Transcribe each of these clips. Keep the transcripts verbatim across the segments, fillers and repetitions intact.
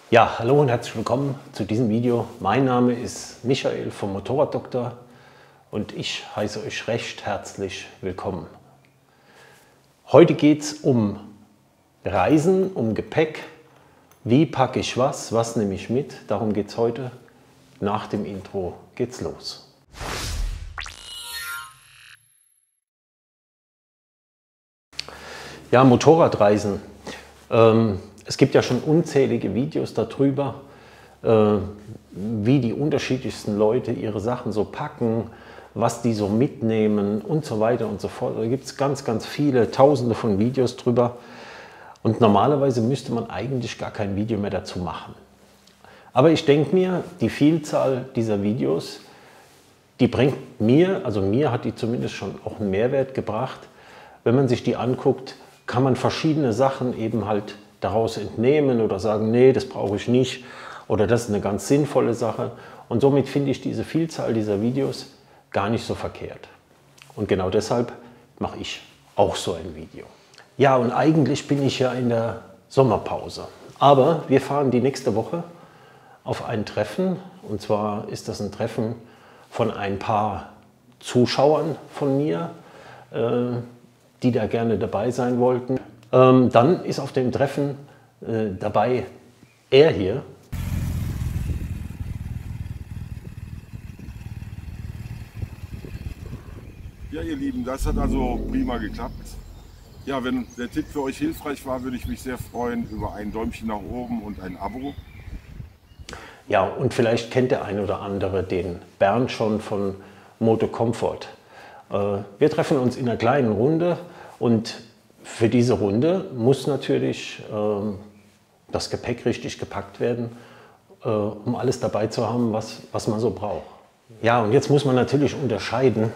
Ja, hallo und herzlich willkommen zu diesem Video. Mein Name ist Michael vom Motorraddoktor und ich heiße euch recht herzlich willkommen. Heute geht es um Reisen, um Gepäck. Wie packe ich was, was nehme ich mit? Darum geht es heute. Nach dem Intro geht's los. Ja, Motorradreisen. Ähm, Es gibt ja schon unzählige Videos darüber, äh, wie die unterschiedlichsten Leute ihre Sachen so packen, was die so mitnehmen und so weiter und so fort. Da gibt es ganz, ganz viele, tausende von Videos drüber. Und normalerweise müsste man eigentlich gar kein Video mehr dazu machen. Aber ich denke mir, die Vielzahl dieser Videos, die bringt mir, also mir hat die zumindest schon auch einen Mehrwert gebracht. Wenn man sich die anguckt, kann man verschiedene Sachen eben halt daraus entnehmen oder sagen, nee, das brauche ich nicht oder das ist eine ganz sinnvolle Sache. Und somit finde ich diese Vielzahl dieser Videos gar nicht so verkehrt. Und genau deshalb mache ich auch so ein Video. Ja, und eigentlich bin ich ja in der Sommerpause. Aber wir fahren die nächste Woche auf ein Treffen. Und zwar ist das ein Treffen von ein paar Zuschauern von mir, äh, die da gerne dabei sein wollten. Ähm, dann ist auf dem Treffen äh, dabei er hier. Ja, ihr Lieben, das hat also prima geklappt. Ja, wenn der Tipp für euch hilfreich war, würde ich mich sehr freuen über ein Däumchen nach oben und ein Abo. Ja, und vielleicht kennt der ein oder andere den Bernd schon von Moto Comfort. Äh, wir treffen uns in einer kleinen Runde und für diese Runde muss natürlich ähm, das Gepäck richtig gepackt werden, äh, um alles dabei zu haben, was, was man so braucht. Ja, und jetzt muss man natürlich unterscheiden,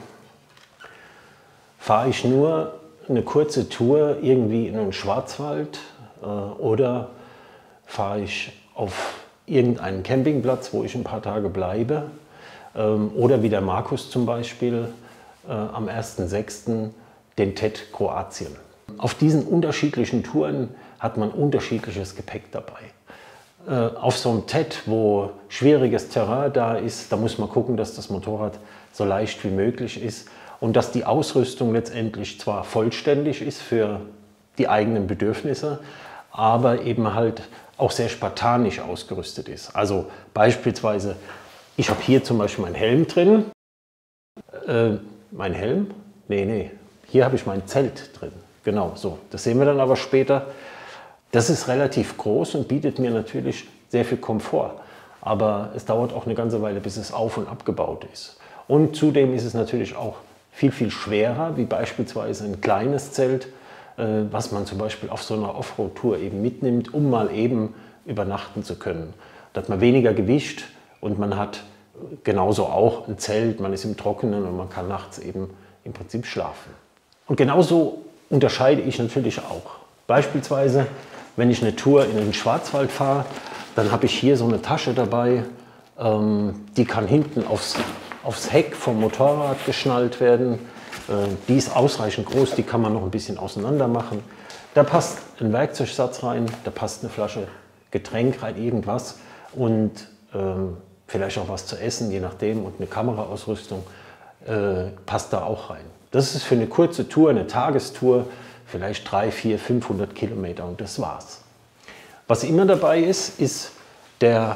fahre ich nur eine kurze Tour irgendwie in den Schwarzwald äh, oder fahre ich auf irgendeinen Campingplatz, wo ich ein paar Tage bleibe, ähm, oder wie der Markus zum Beispiel äh, am ersten sechsten den T E D Kroatien. Auf diesen unterschiedlichen Touren hat man unterschiedliches Gepäck dabei. Äh, auf so einem T E D, wo schwieriges Terrain da ist, da muss man gucken, dass das Motorrad so leicht wie möglich ist und dass die Ausrüstung letztendlich zwar vollständig ist für die eigenen Bedürfnisse, aber eben halt auch sehr spartanisch ausgerüstet ist. Also beispielsweise, ich habe hier zum Beispiel meinen Helm drin. Äh, mein Helm? Nee, nee, hier habe ich mein Zelt drin. Genau, so. Das sehen wir dann aber später. Das ist relativ groß und bietet mir natürlich sehr viel Komfort. Aber es dauert auch eine ganze Weile, bis es auf- und abgebaut ist. Und zudem ist es natürlich auch viel, viel schwerer, wie beispielsweise ein kleines Zelt, äh, was man zum Beispiel auf so einer Offroad-Tour eben mitnimmt, um mal eben übernachten zu können. Da hat man weniger Gewicht und man hat genauso auch ein Zelt, man ist im Trockenen und man kann nachts eben im Prinzip schlafen. Und genauso unterscheide ich natürlich auch. Beispielsweise, wenn ich eine Tour in den Schwarzwald fahre, dann habe ich hier so eine Tasche dabei, ähm, die kann hinten aufs, aufs Heck vom Motorrad geschnallt werden. Äh, die ist ausreichend groß, die kann man noch ein bisschen auseinander machen. Da passt ein Werkzeugsatz rein, da passt eine Flasche Getränk rein, irgendwas und ähm, vielleicht auch was zu essen, je nachdem, und eine Kameraausrüstung äh, passt da auch rein. Das ist für eine kurze Tour, eine Tagestour, vielleicht dreihundert, vierhundert, fünfhundert Kilometer und das war's. Was immer dabei ist, ist der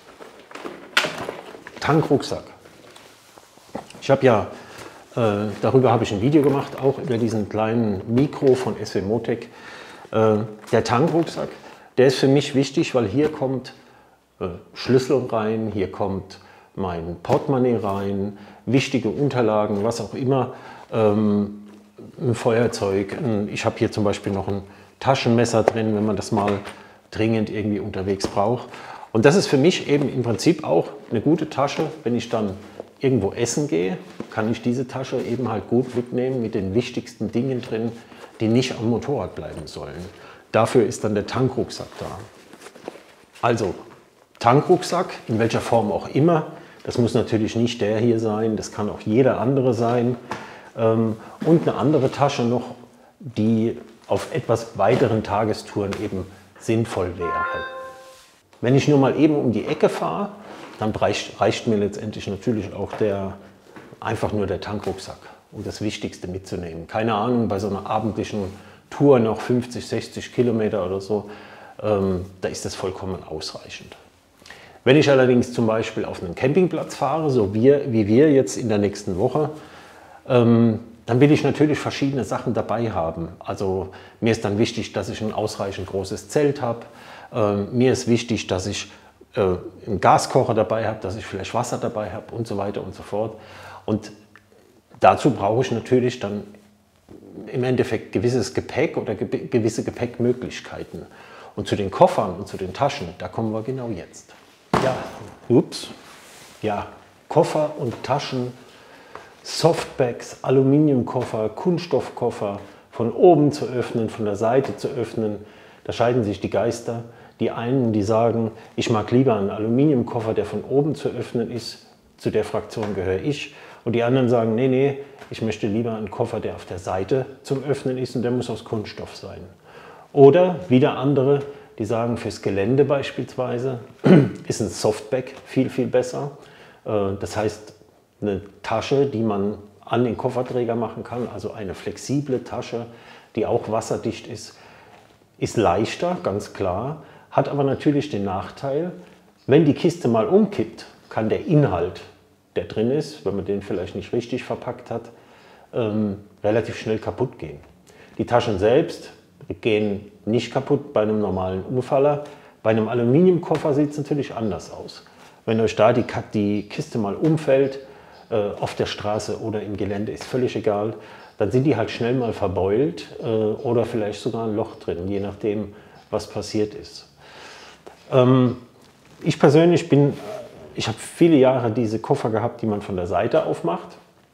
Tankrucksack. Ich habe ja, äh, darüber habe ich ein Video gemacht, auch über diesen kleinen Mikro von S W Motec. Äh, der Tankrucksack, der ist für mich wichtig, weil hier kommt äh, Schlüssel rein, hier kommt mein Portemonnaie rein, wichtige Unterlagen, was auch immer. Ähm, ein Feuerzeug, ich habe hier zum Beispiel noch ein Taschenmesser drin, wenn man das mal dringend irgendwie unterwegs braucht. Und das ist für mich eben im Prinzip auch eine gute Tasche. Wenn ich dann irgendwo essen gehe, kann ich diese Tasche eben halt gut mitnehmen mit den wichtigsten Dingen drin, die nicht am Motorrad bleiben sollen. Dafür ist dann der Tankrucksack da. Also Tankrucksack, in welcher Form auch immer. Das muss natürlich nicht der hier sein, das kann auch jeder andere sein. Und eine andere Tasche noch, die auf etwas weiteren Tagestouren eben sinnvoll wäre. Wenn ich nur mal eben um die Ecke fahre, dann reicht, reicht mir letztendlich natürlich auch der, einfach nur der Tankrucksack, um das Wichtigste mitzunehmen. Keine Ahnung, bei so einer abendlichen Tour noch fünfzig, sechzig Kilometer oder so, ähm, da ist das vollkommen ausreichend. Wenn ich allerdings zum Beispiel auf einen Campingplatz fahre, so wie, wie wir jetzt in der nächsten Woche, ähm, dann will ich natürlich verschiedene Sachen dabei haben. Also mir ist dann wichtig, dass ich ein ausreichend großes Zelt habe. Ähm, mir ist wichtig, dass ich äh, einen Gaskocher dabei habe, dass ich vielleicht Wasser dabei habe und so weiter und so fort. Und dazu brauche ich natürlich dann im Endeffekt gewisses Gepäck oder ge gewisse Gepäckmöglichkeiten. Und zu den Koffern und zu den Taschen, da kommen wir genau jetzt. Ja, ups, ja, Koffer und Taschen, Softbags, Aluminiumkoffer, Kunststoffkoffer, von oben zu öffnen, von der Seite zu öffnen, da scheiden sich die Geister. Die einen, die sagen, ich mag lieber einen Aluminiumkoffer, der von oben zu öffnen ist, zu der Fraktion gehöre ich. Und die anderen sagen, nee, nee, ich möchte lieber einen Koffer, der auf der Seite zum Öffnen ist und der muss aus Kunststoff sein. Oder wieder andere, die sagen, fürs Gelände beispielsweise ist ein Softbag viel, viel besser. Das heißt, eine Tasche, die man an den Kofferträger machen kann, also eine flexible Tasche, die auch wasserdicht ist, ist leichter, ganz klar, hat aber natürlich den Nachteil, wenn die Kiste mal umkippt, kann der Inhalt, der drin ist, wenn man den vielleicht nicht richtig verpackt hat, ähm, relativ schnell kaputt gehen. Die Taschen selbst gehen nicht kaputt bei einem normalen Umfaller. Bei einem Aluminiumkoffer sieht es natürlich anders aus. Wenn euch da die, die Kiste mal umfällt, äh, auf der Straße oder im Gelände, ist völlig egal, dann sind die halt schnell mal verbeult äh, oder vielleicht sogar ein Loch drin, je nachdem, was passiert ist. Ähm, ich persönlich bin, ich habe viele Jahre diese Koffer gehabt, die man von der Seite aufmacht,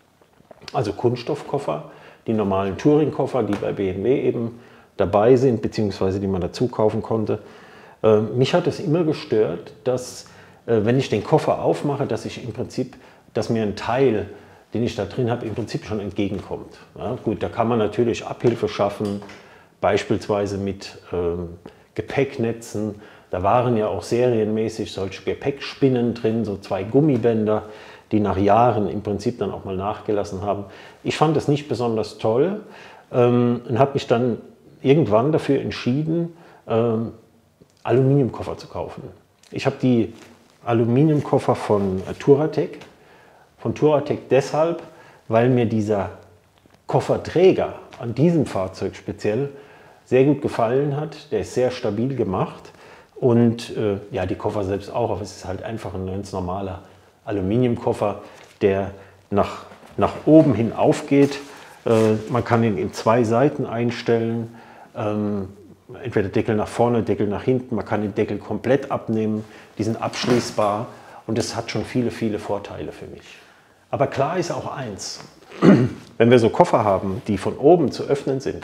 also Kunststoffkoffer, die normalen Touring-Koffer, die bei B M W eben dabei sind, beziehungsweise die man dazu kaufen konnte. Äh, mich hat es immer gestört, dass, äh, wenn ich den Koffer aufmache, dass ich im Prinzip, dass mir ein Teil, den ich da drin habe, im Prinzip schon entgegenkommt. Ja, gut, da kann man natürlich Abhilfe schaffen, beispielsweise mit ähm, Gepäcknetzen. Da waren ja auch serienmäßig solche Gepäckspinnen drin, so zwei Gummibänder, die nach Jahren im Prinzip dann auch mal nachgelassen haben. Ich fand das nicht besonders toll ähm, und habe mich dann irgendwann dafür entschieden, ähm, Aluminiumkoffer zu kaufen. Ich habe die Aluminiumkoffer von äh, Touratech, von Touratech deshalb, weil mir dieser Kofferträger an diesem Fahrzeug speziell sehr gut gefallen hat. Der ist sehr stabil gemacht und äh, ja, die Koffer selbst auch, aber es ist halt einfach ein ganz normaler Aluminiumkoffer, der nach, nach oben hin aufgeht. Äh, man kann ihn in zwei Seiten einstellen. Ähm, entweder Deckel nach vorne, Deckel nach hinten, man kann den Deckel komplett abnehmen, die sind abschließbar und das hat schon viele, viele Vorteile für mich. Aber klar ist auch eins, wenn wir so Koffer haben, die von oben zu öffnen sind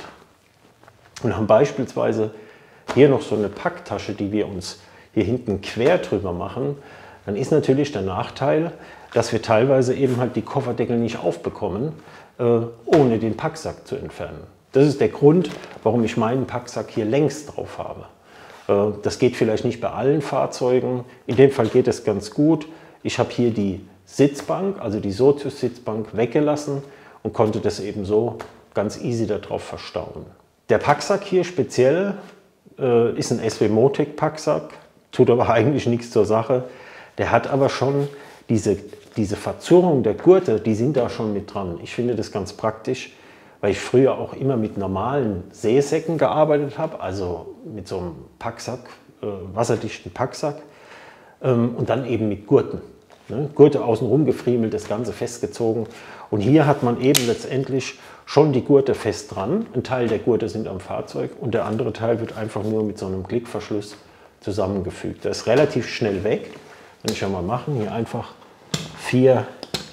und haben beispielsweise hier noch so eine Packtasche, die wir uns hier hinten quer drüber machen, dann ist natürlich der Nachteil, dass wir teilweise eben halt die Kofferdeckel nicht aufbekommen, äh, ohne den Packsack zu entfernen. Das ist der Grund, warum ich meinen Packsack hier längs drauf habe. Das geht vielleicht nicht bei allen Fahrzeugen. In dem Fall geht es ganz gut. Ich habe hier die Sitzbank, also die Sozius-Sitzbank, weggelassen und konnte das eben so ganz easy darauf verstauen. Der Packsack hier speziell äh, ist ein S W Motec Packsack, tut aber eigentlich nichts zur Sache. Der hat aber schon diese, diese Verzurrung der Gurte, die sind da schon mit dran. Ich finde das ganz praktisch, weil ich früher auch immer mit normalen Seesäcken gearbeitet habe, also mit so einem Packsack, äh, wasserdichten Packsack ähm, und dann eben mit Gurten. Ne? Gurte außenrum gefriemelt, das Ganze festgezogen und hier hat man eben letztendlich schon die Gurte fest dran. Ein Teil der Gurte sind am Fahrzeug und der andere Teil wird einfach nur mit so einem Klickverschluss zusammengefügt. Das ist relativ schnell weg. Kann ich ja mal machen, hier einfach vier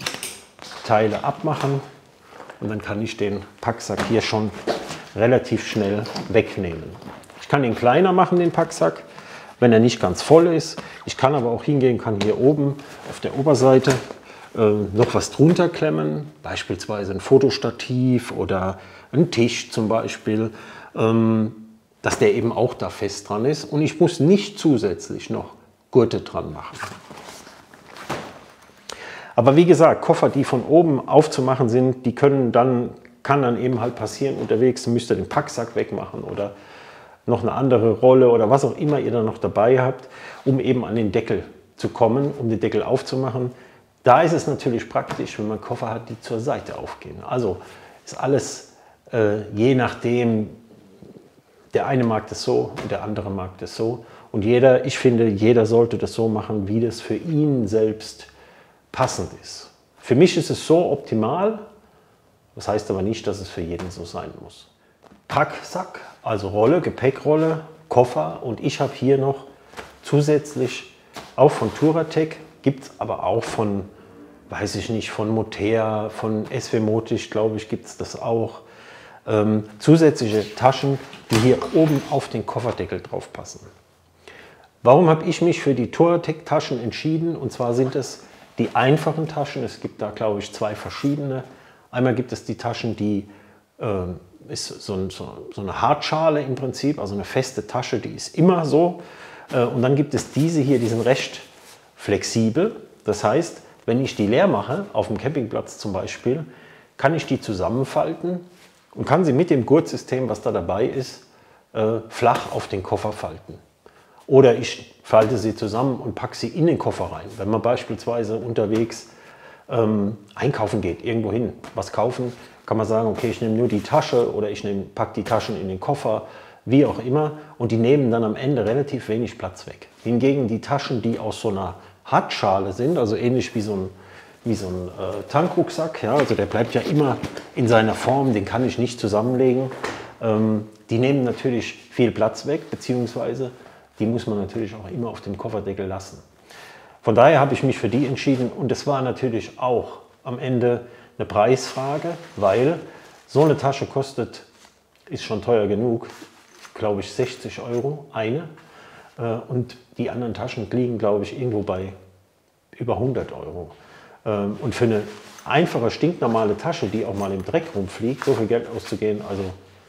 Teile abmachen. Und dann kann ich den Packsack hier schon relativ schnell wegnehmen. Ich kann ihn kleiner machen, den Packsack, wenn er nicht ganz voll ist. Ich kann aber auch hingehen, kann hier oben auf der Oberseite äh, noch was drunter klemmen, beispielsweise ein Fotostativ oder ein Tisch zum Beispiel, ähm, dass der eben auch da fest dran ist. Und ich muss nicht zusätzlich noch Gurte dran machen. Aber wie gesagt, Koffer, die von oben aufzumachen sind, die können dann, kann dann eben halt passieren unterwegs, müsst ihr den Packsack wegmachen oder noch eine andere Rolle oder was auch immer ihr da noch dabei habt, um eben an den Deckel zu kommen, um den Deckel aufzumachen. Da ist es natürlich praktisch, wenn man Koffer hat, die zur Seite aufgehen. Also ist alles äh, je nachdem, der eine mag das so und der andere mag das so. Und jeder, ich finde, jeder sollte das so machen, wie das für ihn selbst passend ist. Für mich ist es so optimal, das heißt aber nicht, dass es für jeden so sein muss. Packsack, also Rolle, Gepäckrolle, Koffer und ich habe hier noch zusätzlich auch von Touratech, gibt es aber auch von, weiß ich nicht, von Motea, von S W Motic, glaube ich, gibt es das auch. Ähm, zusätzliche Taschen, die hier oben auf den Kofferdeckel drauf passen. Warum habe ich mich für die Touratech Taschen entschieden? Und zwar sind es die einfachen Taschen. Es gibt da, glaube ich, zwei verschiedene. Einmal gibt es die Taschen, die äh, ist so, so, so eine Hartschale im Prinzip, also eine feste Tasche, die ist immer so. Äh, und dann gibt es diese hier, die sind recht flexibel. Das heißt, wenn ich die leer mache, auf dem Campingplatz zum Beispiel, kann ich die zusammenfalten und kann sie mit dem Gurtsystem, was da dabei ist, äh, flach auf den Koffer falten. Oder ich falte sie zusammen und packe sie in den Koffer rein. Wenn man beispielsweise unterwegs ähm, einkaufen geht, irgendwo hin, was kaufen, kann man sagen, okay, ich nehme nur die Tasche oder ich packe die Taschen in den Koffer, wie auch immer. Und die nehmen dann am Ende relativ wenig Platz weg. Hingegen die Taschen, die aus so einer Hartschale sind, also ähnlich wie so ein, wie so ein äh, Tankrucksack, ja, also der bleibt ja immer in seiner Form, den kann ich nicht zusammenlegen. Ähm, die nehmen natürlich viel Platz weg, beziehungsweise die muss man natürlich auch immer auf dem Kofferdeckel lassen. Von daher habe ich mich für die entschieden und es war natürlich auch am Ende eine Preisfrage, weil so eine Tasche kostet, ist schon teuer genug, glaube ich sechzig Euro eine und die anderen Taschen liegen, glaube ich, irgendwo bei über hundert Euro. Und für eine einfache, stinknormale Tasche, die auch mal im Dreck rumfliegt, so viel Geld auszugeben, also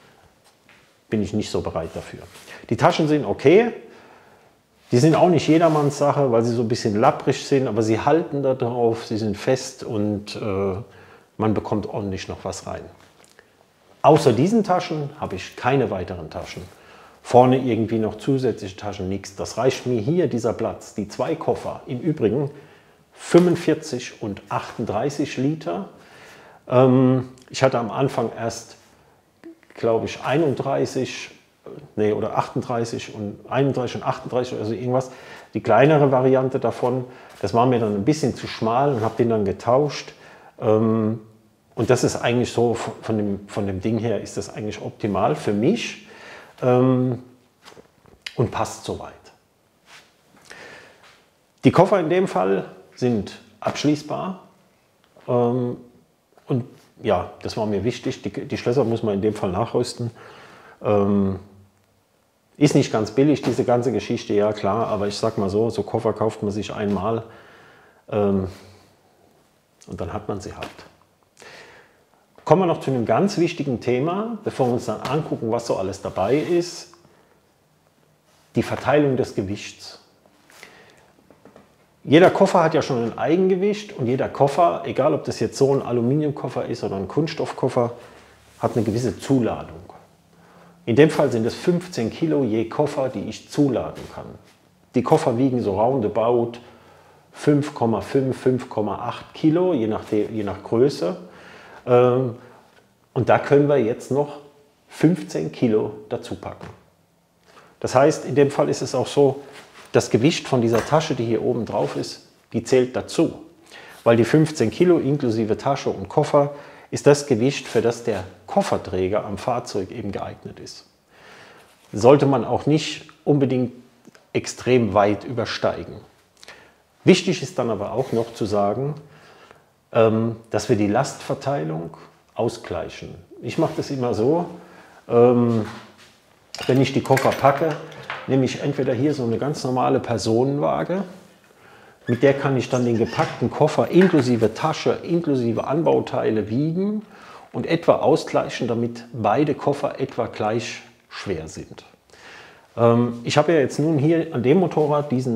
bin ich nicht so bereit dafür. Die Taschen sind okay. Die sind auch nicht jedermanns Sache, weil sie so ein bisschen lapprig sind, aber sie halten da drauf, sie sind fest und äh, man bekommt ordentlich noch was rein. Außer diesen Taschen habe ich keine weiteren Taschen. Vorne irgendwie noch zusätzliche Taschen, nichts. Das reicht mir hier, dieser Platz. Die zwei Koffer, im Übrigen fünfundvierzig und achtunddreißig Liter. Ähm, ich hatte am Anfang erst, glaube ich, einunddreißig Nee, oder achtunddreißig und einunddreißig und achtunddreißig, also irgendwas. Die kleinere Variante davon, das war mir dann ein bisschen zu schmal und habe den dann getauscht. Und das ist eigentlich so, von dem, von dem Ding her ist das eigentlich optimal für mich und passt soweit. Die Koffer in dem Fall sind abschließbar und ja, das war mir wichtig. Die, die Schlösser muss man in dem Fall nachrüsten. Ist nicht ganz billig, diese ganze Geschichte, ja klar, aber ich sag mal so, so Koffer kauft man sich einmal ähm, und dann hat man sie halt. Kommen wir noch zu einem ganz wichtigen Thema, bevor wir uns dann angucken, was so alles dabei ist. Die Verteilung des Gewichts. Jeder Koffer hat ja schon ein Eigengewicht und jeder Koffer, egal ob das jetzt so ein Aluminiumkoffer ist oder ein Kunststoffkoffer, hat eine gewisse Zuladung. In dem Fall sind es fünfzehn Kilo je Koffer, die ich zuladen kann. Die Koffer wiegen so roundabout fünf Komma fünf, fünf Komma acht Kilo, je nach, je nach Größe. Und da können wir jetzt noch fünfzehn Kilo dazu packen. Das heißt, in dem Fall ist es auch so, das Gewicht von dieser Tasche, die hier oben drauf ist, die zählt dazu. Weil die fünfzehn Kilo inklusive Tasche und Koffer ist das Gewicht, für das der Kofferträger am Fahrzeug eben geeignet ist. Sollte man auch nicht unbedingt extrem weit übersteigen. Wichtig ist dann aber auch noch zu sagen, dass wir die Lastverteilung ausgleichen. Ich mache das immer so, wenn ich die Koffer packe, nehme ich entweder hier so eine ganz normale Personenwaage, mit der kann ich dann den gepackten Koffer inklusive Tasche, inklusive Anbauteile wiegen und etwa ausgleichen, damit beide Koffer etwa gleich schwer sind. Ähm, ich habe ja jetzt nun hier an dem Motorrad diesen,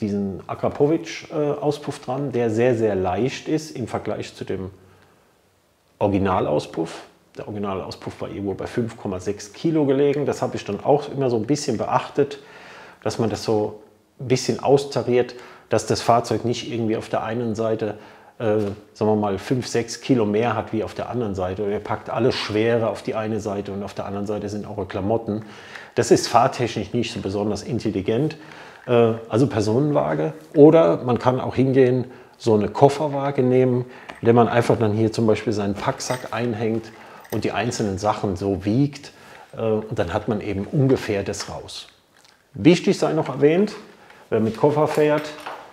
diesen Akrapovic-Auspuff dran, der sehr, sehr leicht ist im Vergleich zu dem Originalauspuff. Der Originalauspuff war irgendwo bei fünf Komma sechs Kilo gelegen. Das habe ich dann auch immer so ein bisschen beachtet, dass man das so ein bisschen austariert, dass das Fahrzeug nicht irgendwie auf der einen Seite, äh, sagen wir mal, fünf, sechs Kilo mehr hat wie auf der anderen Seite. Oder ihr packt alles Schwere auf die eine Seite und auf der anderen Seite sind eure Klamotten. Das ist fahrtechnisch nicht so besonders intelligent. Äh, also Personenwaage. Oder man kann auch hingehen, so eine Kofferwaage nehmen, in der man einfach dann hier zum Beispiel seinen Packsack einhängt und die einzelnen Sachen so wiegt. Äh, und dann hat man eben ungefähr das raus. Wichtig sei noch erwähnt, wer mit Koffer fährt,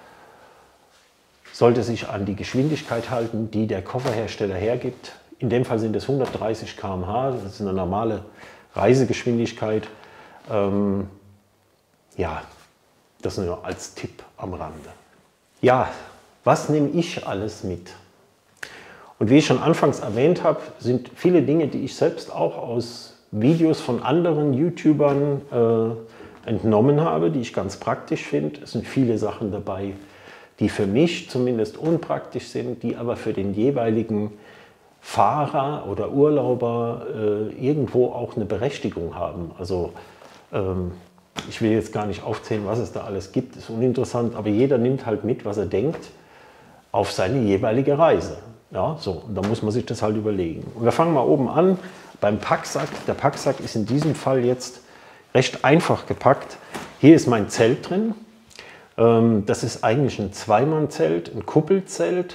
sollte sich an die Geschwindigkeit halten, die der Kofferhersteller hergibt. In dem Fall sind es hundertdreißig Kilometer pro Stunde, das ist eine normale Reisegeschwindigkeit. Ähm, ja, das nur als Tipp am Rande. Ja, was nehme ich alles mit? Und wie ich schon anfangs erwähnt habe, sind viele Dinge, die ich selbst auch aus Videos von anderen YouTubern äh, entnommen habe, die ich ganz praktisch finde. Es sind viele Sachen dabei, die für mich zumindest unpraktisch sind, die aber für den jeweiligen Fahrer oder Urlauber äh, irgendwo auch eine Berechtigung haben. Also ähm, ich will jetzt gar nicht aufzählen, was es da alles gibt, ist uninteressant, aber jeder nimmt halt mit, was er denkt, auf seine jeweilige Reise. Ja, so, und da muss man sich das halt überlegen. Und wir fangen mal oben an beim Packsack. Der Packsack ist in diesem Fall jetzt recht einfach gepackt. Hier ist mein Zelt drin. Das ist eigentlich ein Zweimannzelt, ein Kuppelzelt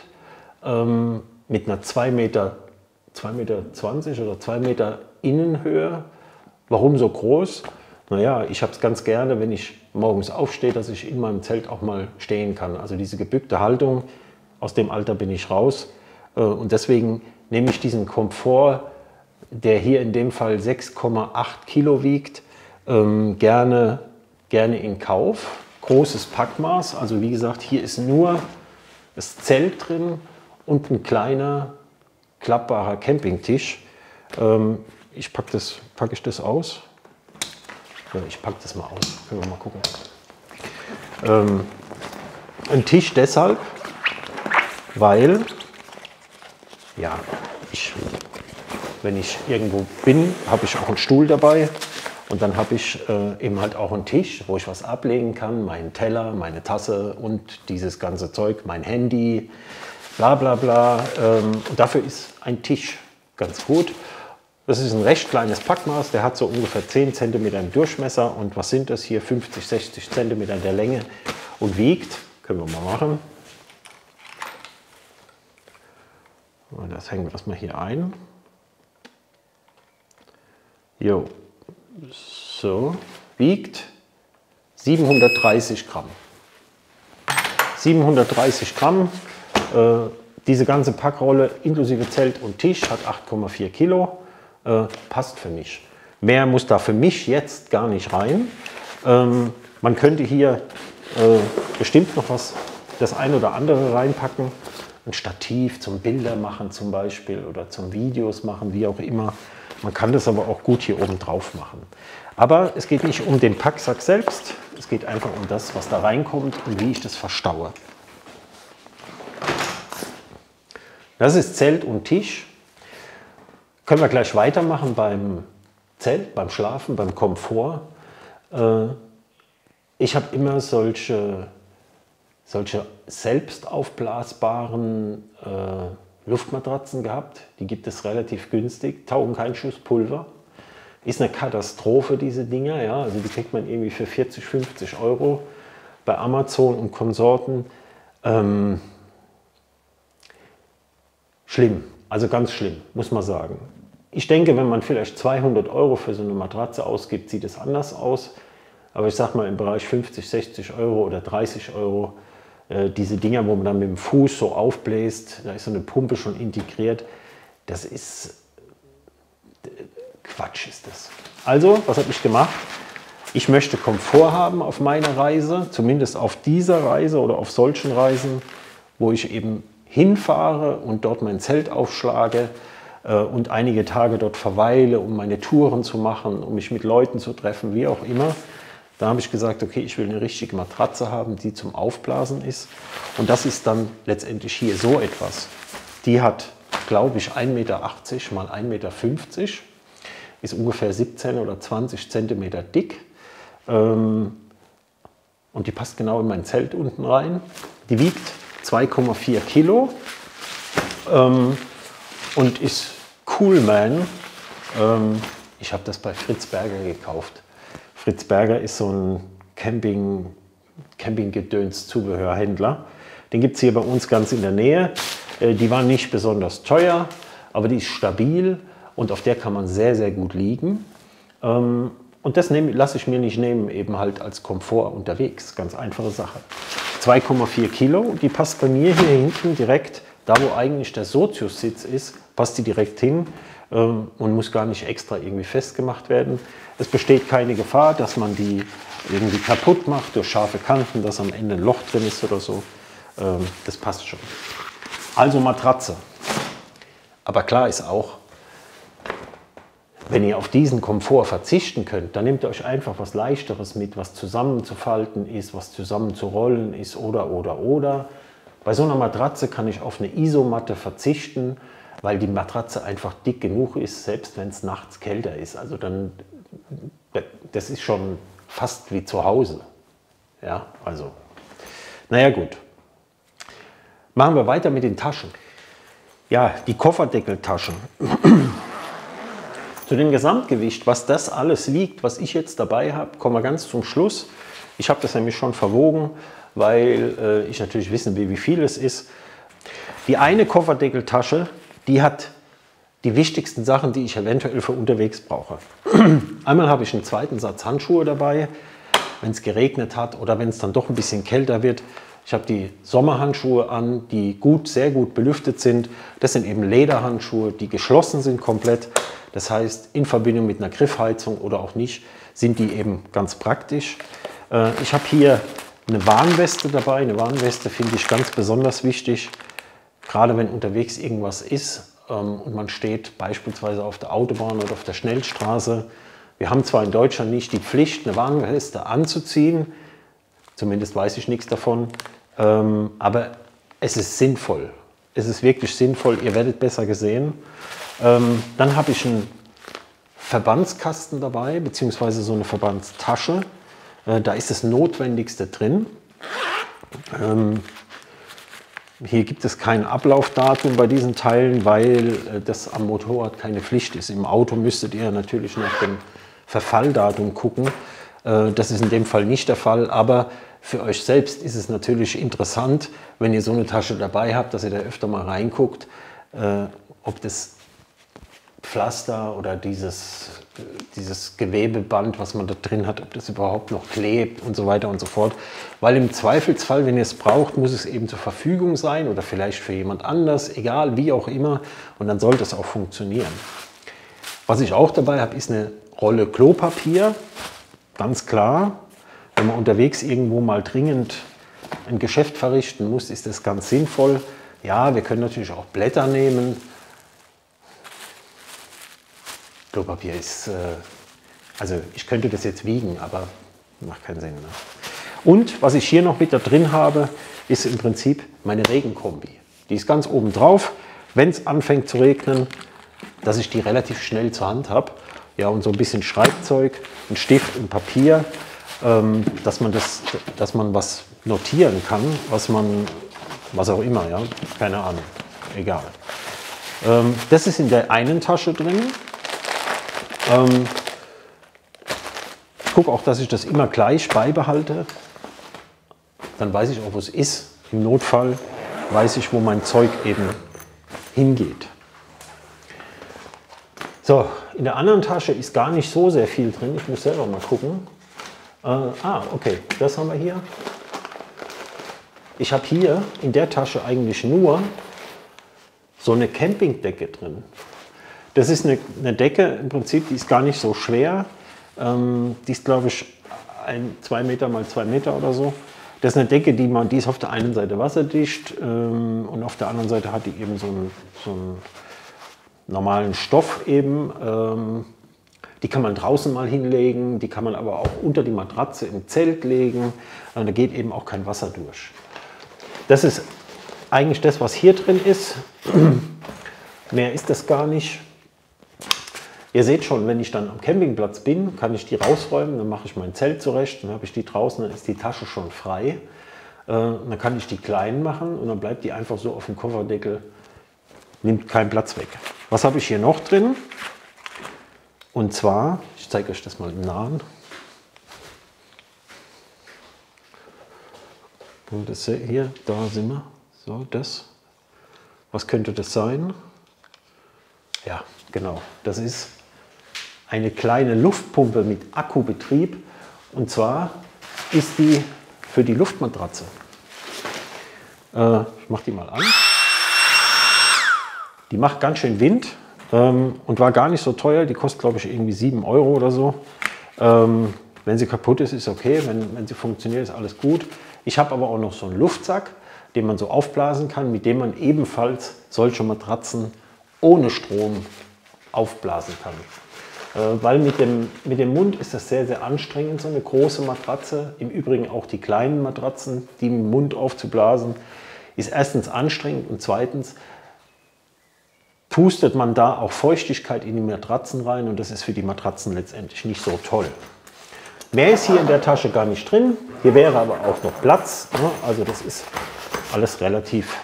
mit einer zwei Meter, zwei Meter zwanzig oder zwei Meter Innenhöhe. Warum so groß? Naja, ich habe es ganz gerne, wenn ich morgens aufstehe, dass ich in meinem Zelt auch mal stehen kann. Also diese gebückte Haltung, aus dem Alter bin ich raus. Und deswegen nehme ich diesen Komfort, der hier in dem Fall sechs Komma acht Kilo wiegt, gerne, gerne in Kauf. Großes Packmaß, also wie gesagt, hier ist nur das Zelt drin und ein kleiner klappbarer Campingtisch. Ich packe das, packe ich das aus. Ja, ich packe das mal aus, können wir mal gucken. Ähm, ein Tisch deshalb, weil, ja, ich, wenn ich irgendwo bin, habe ich auch einen Stuhl dabei. Und dann habe ich äh, eben halt auch einen Tisch, wo ich was ablegen kann, meinen Teller, meine Tasse und dieses ganze Zeug, mein Handy, bla bla bla. Ähm, und dafür ist ein Tisch ganz gut. Das ist ein recht kleines Packmaß, der hat so ungefähr zehn Zentimeter im Durchmesser und was sind das hier, fünfzig, sechzig Zentimeter in der Länge und wiegt, können wir mal machen. Und das hängen wir das mal hier ein. Jo. So, wiegt siebenhundertdreißig Gramm. siebenhundertdreißig Gramm. Äh, diese ganze Packrolle inklusive Zelt und Tisch hat acht Komma vier Kilo. Äh, passt für mich. Mehr muss da für mich jetzt gar nicht rein. Ähm, man könnte hier äh, bestimmt noch was, das ein oder andere reinpacken. Ein Stativ zum Bilder machen zum Beispiel oder zum Videos machen, wie auch immer. Man kann das aber auch gut hier oben drauf machen. Aber es geht nicht um den Packsack selbst, es geht einfach um das, was da reinkommt und wie ich das verstaue. Das ist Zelt und Tisch. Können wir gleich weitermachen beim Zelt, beim Schlafen, beim Komfort. Ich habe immer solche, solche selbst aufblasbaren Luftmatratzen gehabt, die gibt es relativ günstig, taugen kein Schuss Pulver. Ist eine Katastrophe, diese Dinger, ja, also die kriegt man irgendwie für vierzig, fünfzig Euro bei Amazon und Konsorten. Ähm, schlimm, also ganz schlimm, muss man sagen. Ich denke, wenn man vielleicht zweihundert Euro für so eine Matratze ausgibt, sieht es anders aus. Aber ich sag mal im Bereich fünfzig, sechzig Euro oder dreißig Euro, diese Dinger, wo man dann mit dem Fuß so aufbläst, da ist so eine Pumpe schon integriert, das ist Quatsch ist das. Also, was habe ich gemacht? Ich möchte Komfort haben auf meiner Reise, zumindest auf dieser Reise oder auf solchen Reisen, wo ich eben hinfahre und dort mein Zelt aufschlage äh, und einige Tage dort verweile, um meine Touren zu machen, um mich mit Leuten zu treffen, wie auch immer. Da habe ich gesagt, okay, ich will eine richtige Matratze haben, die zum Aufblasen ist. Und das ist dann letztendlich hier so etwas. Die hat, glaube ich, ein Meter achtzig mal ein Meter fünfzig, ist ungefähr siebzehn oder zwanzig Zentimeter dick. Ähm, und die passt genau in mein Zelt unten rein. Die wiegt zwei Komma vier Kilo ähm, und ist Coolman. Ähm, ich habe das bei Fritz Berger gekauft. Fritz Berger ist so ein Camping, Campinggedöns-Zubehörhändler. Den gibt es hier bei uns ganz in der Nähe. Äh, die war nicht besonders teuer, aber die ist stabil und auf der kann man sehr, sehr gut liegen. Ähm, und das lasse ich mir nicht nehmen, eben halt als Komfort unterwegs. Ganz einfache Sache. zwei Komma vier Kilo, die passt bei mir hier hinten direkt, da wo eigentlich der Sozius-Sitz ist, passt die direkt hin ähm, und muss gar nicht extra irgendwie festgemacht werden. Es besteht keine Gefahr, dass man die irgendwie kaputt macht durch scharfe Kanten, dass am Ende ein Loch drin ist oder so. Ähm, das passt schon. Also Matratze. Aber klar ist auch, wenn ihr auf diesen Komfort verzichten könnt, dann nehmt ihr euch einfach was Leichteres mit, was zusammenzufalten ist, was zusammenzurollen ist oder, oder, oder. Bei so einer Matratze kann ich auf eine Isomatte verzichten, weil die Matratze einfach dick genug ist, selbst wenn es nachts kälter ist. Also dann, das ist schon fast wie zu Hause. Ja, also, naja gut. Machen wir weiter mit den Taschen. Ja, die Kofferdeckeltaschen. Zu dem Gesamtgewicht, was das alles wiegt, was ich jetzt dabei habe, kommen wir ganz zum Schluss. Ich habe das nämlich schon verwogen, weil äh, ich natürlich wissen will, wie viel es ist. Die eine Kofferdeckeltasche, die hat die wichtigsten Sachen, die ich eventuell für unterwegs brauche. Einmal habe ich einen zweiten Satz Handschuhe dabei, wenn es geregnet hat oder wenn es dann doch ein bisschen kälter wird. Ich habe die Sommerhandschuhe an, die gut, sehr gut belüftet sind. Das sind eben Lederhandschuhe, die geschlossen sind komplett. Das heißt, in Verbindung mit einer Griffheizung oder auch nicht, sind die eben ganz praktisch. Ich habe hier eine Warnweste dabei. Eine Warnweste finde ich ganz besonders wichtig, gerade wenn unterwegs irgendwas ist und man steht beispielsweise auf der Autobahn oder auf der Schnellstraße. Wir haben zwar in Deutschland nicht die Pflicht, eine Warnweste anzuziehen, zumindest weiß ich nichts davon, aber es ist sinnvoll. Es ist wirklich sinnvoll, ihr werdet besser gesehen. Dann habe ich einen Verbandskasten dabei, beziehungsweise so eine Verbandstasche. Da ist das Notwendigste drin. Hier gibt es kein Ablaufdatum bei diesen Teilen, weil das am Motorrad keine Pflicht ist. Im Auto müsstet ihr natürlich nach dem Verfalldatum gucken. Das ist in dem Fall nicht der Fall, aber für euch selbst ist es natürlich interessant, wenn ihr so eine Tasche dabei habt, dass ihr da öfter mal reinguckt, ob das Pflaster oder dieses, dieses Gewebeband, was man da drin hat, ob das überhaupt noch klebt und so weiter und so fort. Weil im Zweifelsfall, wenn ihr es braucht, muss es eben zur Verfügung sein oder vielleicht für jemand anders, egal, wie auch immer. Und dann sollte es auch funktionieren. Was ich auch dabei habe, ist eine Rolle Klopapier. Ganz klar, wenn man unterwegs irgendwo mal dringend ein Geschäft verrichten muss, ist das ganz sinnvoll. Ja, wir können natürlich auch Blätter nehmen. Klopapier ist, äh, also ich könnte das jetzt wiegen, aber macht keinen Sinn. Ne? Und was ich hier noch mit da drin habe, ist im Prinzip meine Regenkombi. Die ist ganz oben drauf, wenn es anfängt zu regnen, dass ich die relativ schnell zur Hand habe. Ja, und so ein bisschen Schreibzeug, ein Stift, ein Papier, ähm, dass man das, dass man was notieren kann, was man, was auch immer, ja, keine Ahnung, egal. Ähm, das ist in der einen Tasche drin. Ähm, ich gucke auch, dass ich das immer gleich beibehalte. Dann weiß ich auch, wo es ist. Im Notfall weiß ich, wo mein Zeug eben hingeht. So, in der anderen Tasche ist gar nicht so sehr viel drin. Ich muss selber mal gucken. Äh, ah, okay, das haben wir hier. Ich habe hier in der Tasche eigentlich nur so eine Campingdecke drin. Das ist eine, eine Decke, im Prinzip, die ist gar nicht so schwer. Ähm, die ist, glaube ich, ein, zwei Meter mal zwei Meter oder so. Das ist eine Decke, die, man, die ist auf der einen Seite wasserdicht ähm, und auf der anderen Seite hat die eben so einen, so einen normalen Stoff eben. Ähm, Die kann man draußen mal hinlegen, die kann man aber auch unter die Matratze im Zelt legen. Da geht eben auch kein Wasser durch. Das ist eigentlich das, was hier drin ist. Mehr ist das gar nicht. Ihr seht schon, wenn ich dann am Campingplatz bin, kann ich die rausräumen, dann mache ich mein Zelt zurecht, dann habe ich die draußen, dann ist die Tasche schon frei. Äh, dann kann ich die klein machen und dann bleibt die einfach so auf dem Kofferdeckel, nimmt keinen Platz weg. Was habe ich hier noch drin? Und zwar, ich zeige euch das mal im Nahen. Und das hier, da sind wir. So, das. Was könnte das sein? Ja, genau, das ist eine kleine Luftpumpe mit Akkubetrieb und zwar ist die für die Luftmatratze. Äh, ich mache die mal an. Die macht ganz schön Wind ähm, und war gar nicht so teuer. Die kostet, glaube ich, irgendwie sieben Euro oder so. Ähm, wenn sie kaputt ist, ist okay. Wenn, wenn sie funktioniert, ist alles gut. Ich habe aber auch noch so einen Luftsack, den man so aufblasen kann, mit dem man ebenfalls solche Matratzen ohne Strom aufblasen kann. Äh, weil mit dem, mit dem Mund ist das sehr, sehr anstrengend, so eine große Matratze. Im Übrigen auch die kleinen Matratzen, die im Mund aufzublasen, ist erstens anstrengend und zweitens pustet man da auch Feuchtigkeit in die Matratzen rein und das ist für die Matratzen letztendlich nicht so toll. Mehr ist hier in der Tasche gar nicht drin. Hier wäre aber auch noch Platz. Ne? Also das ist alles relativ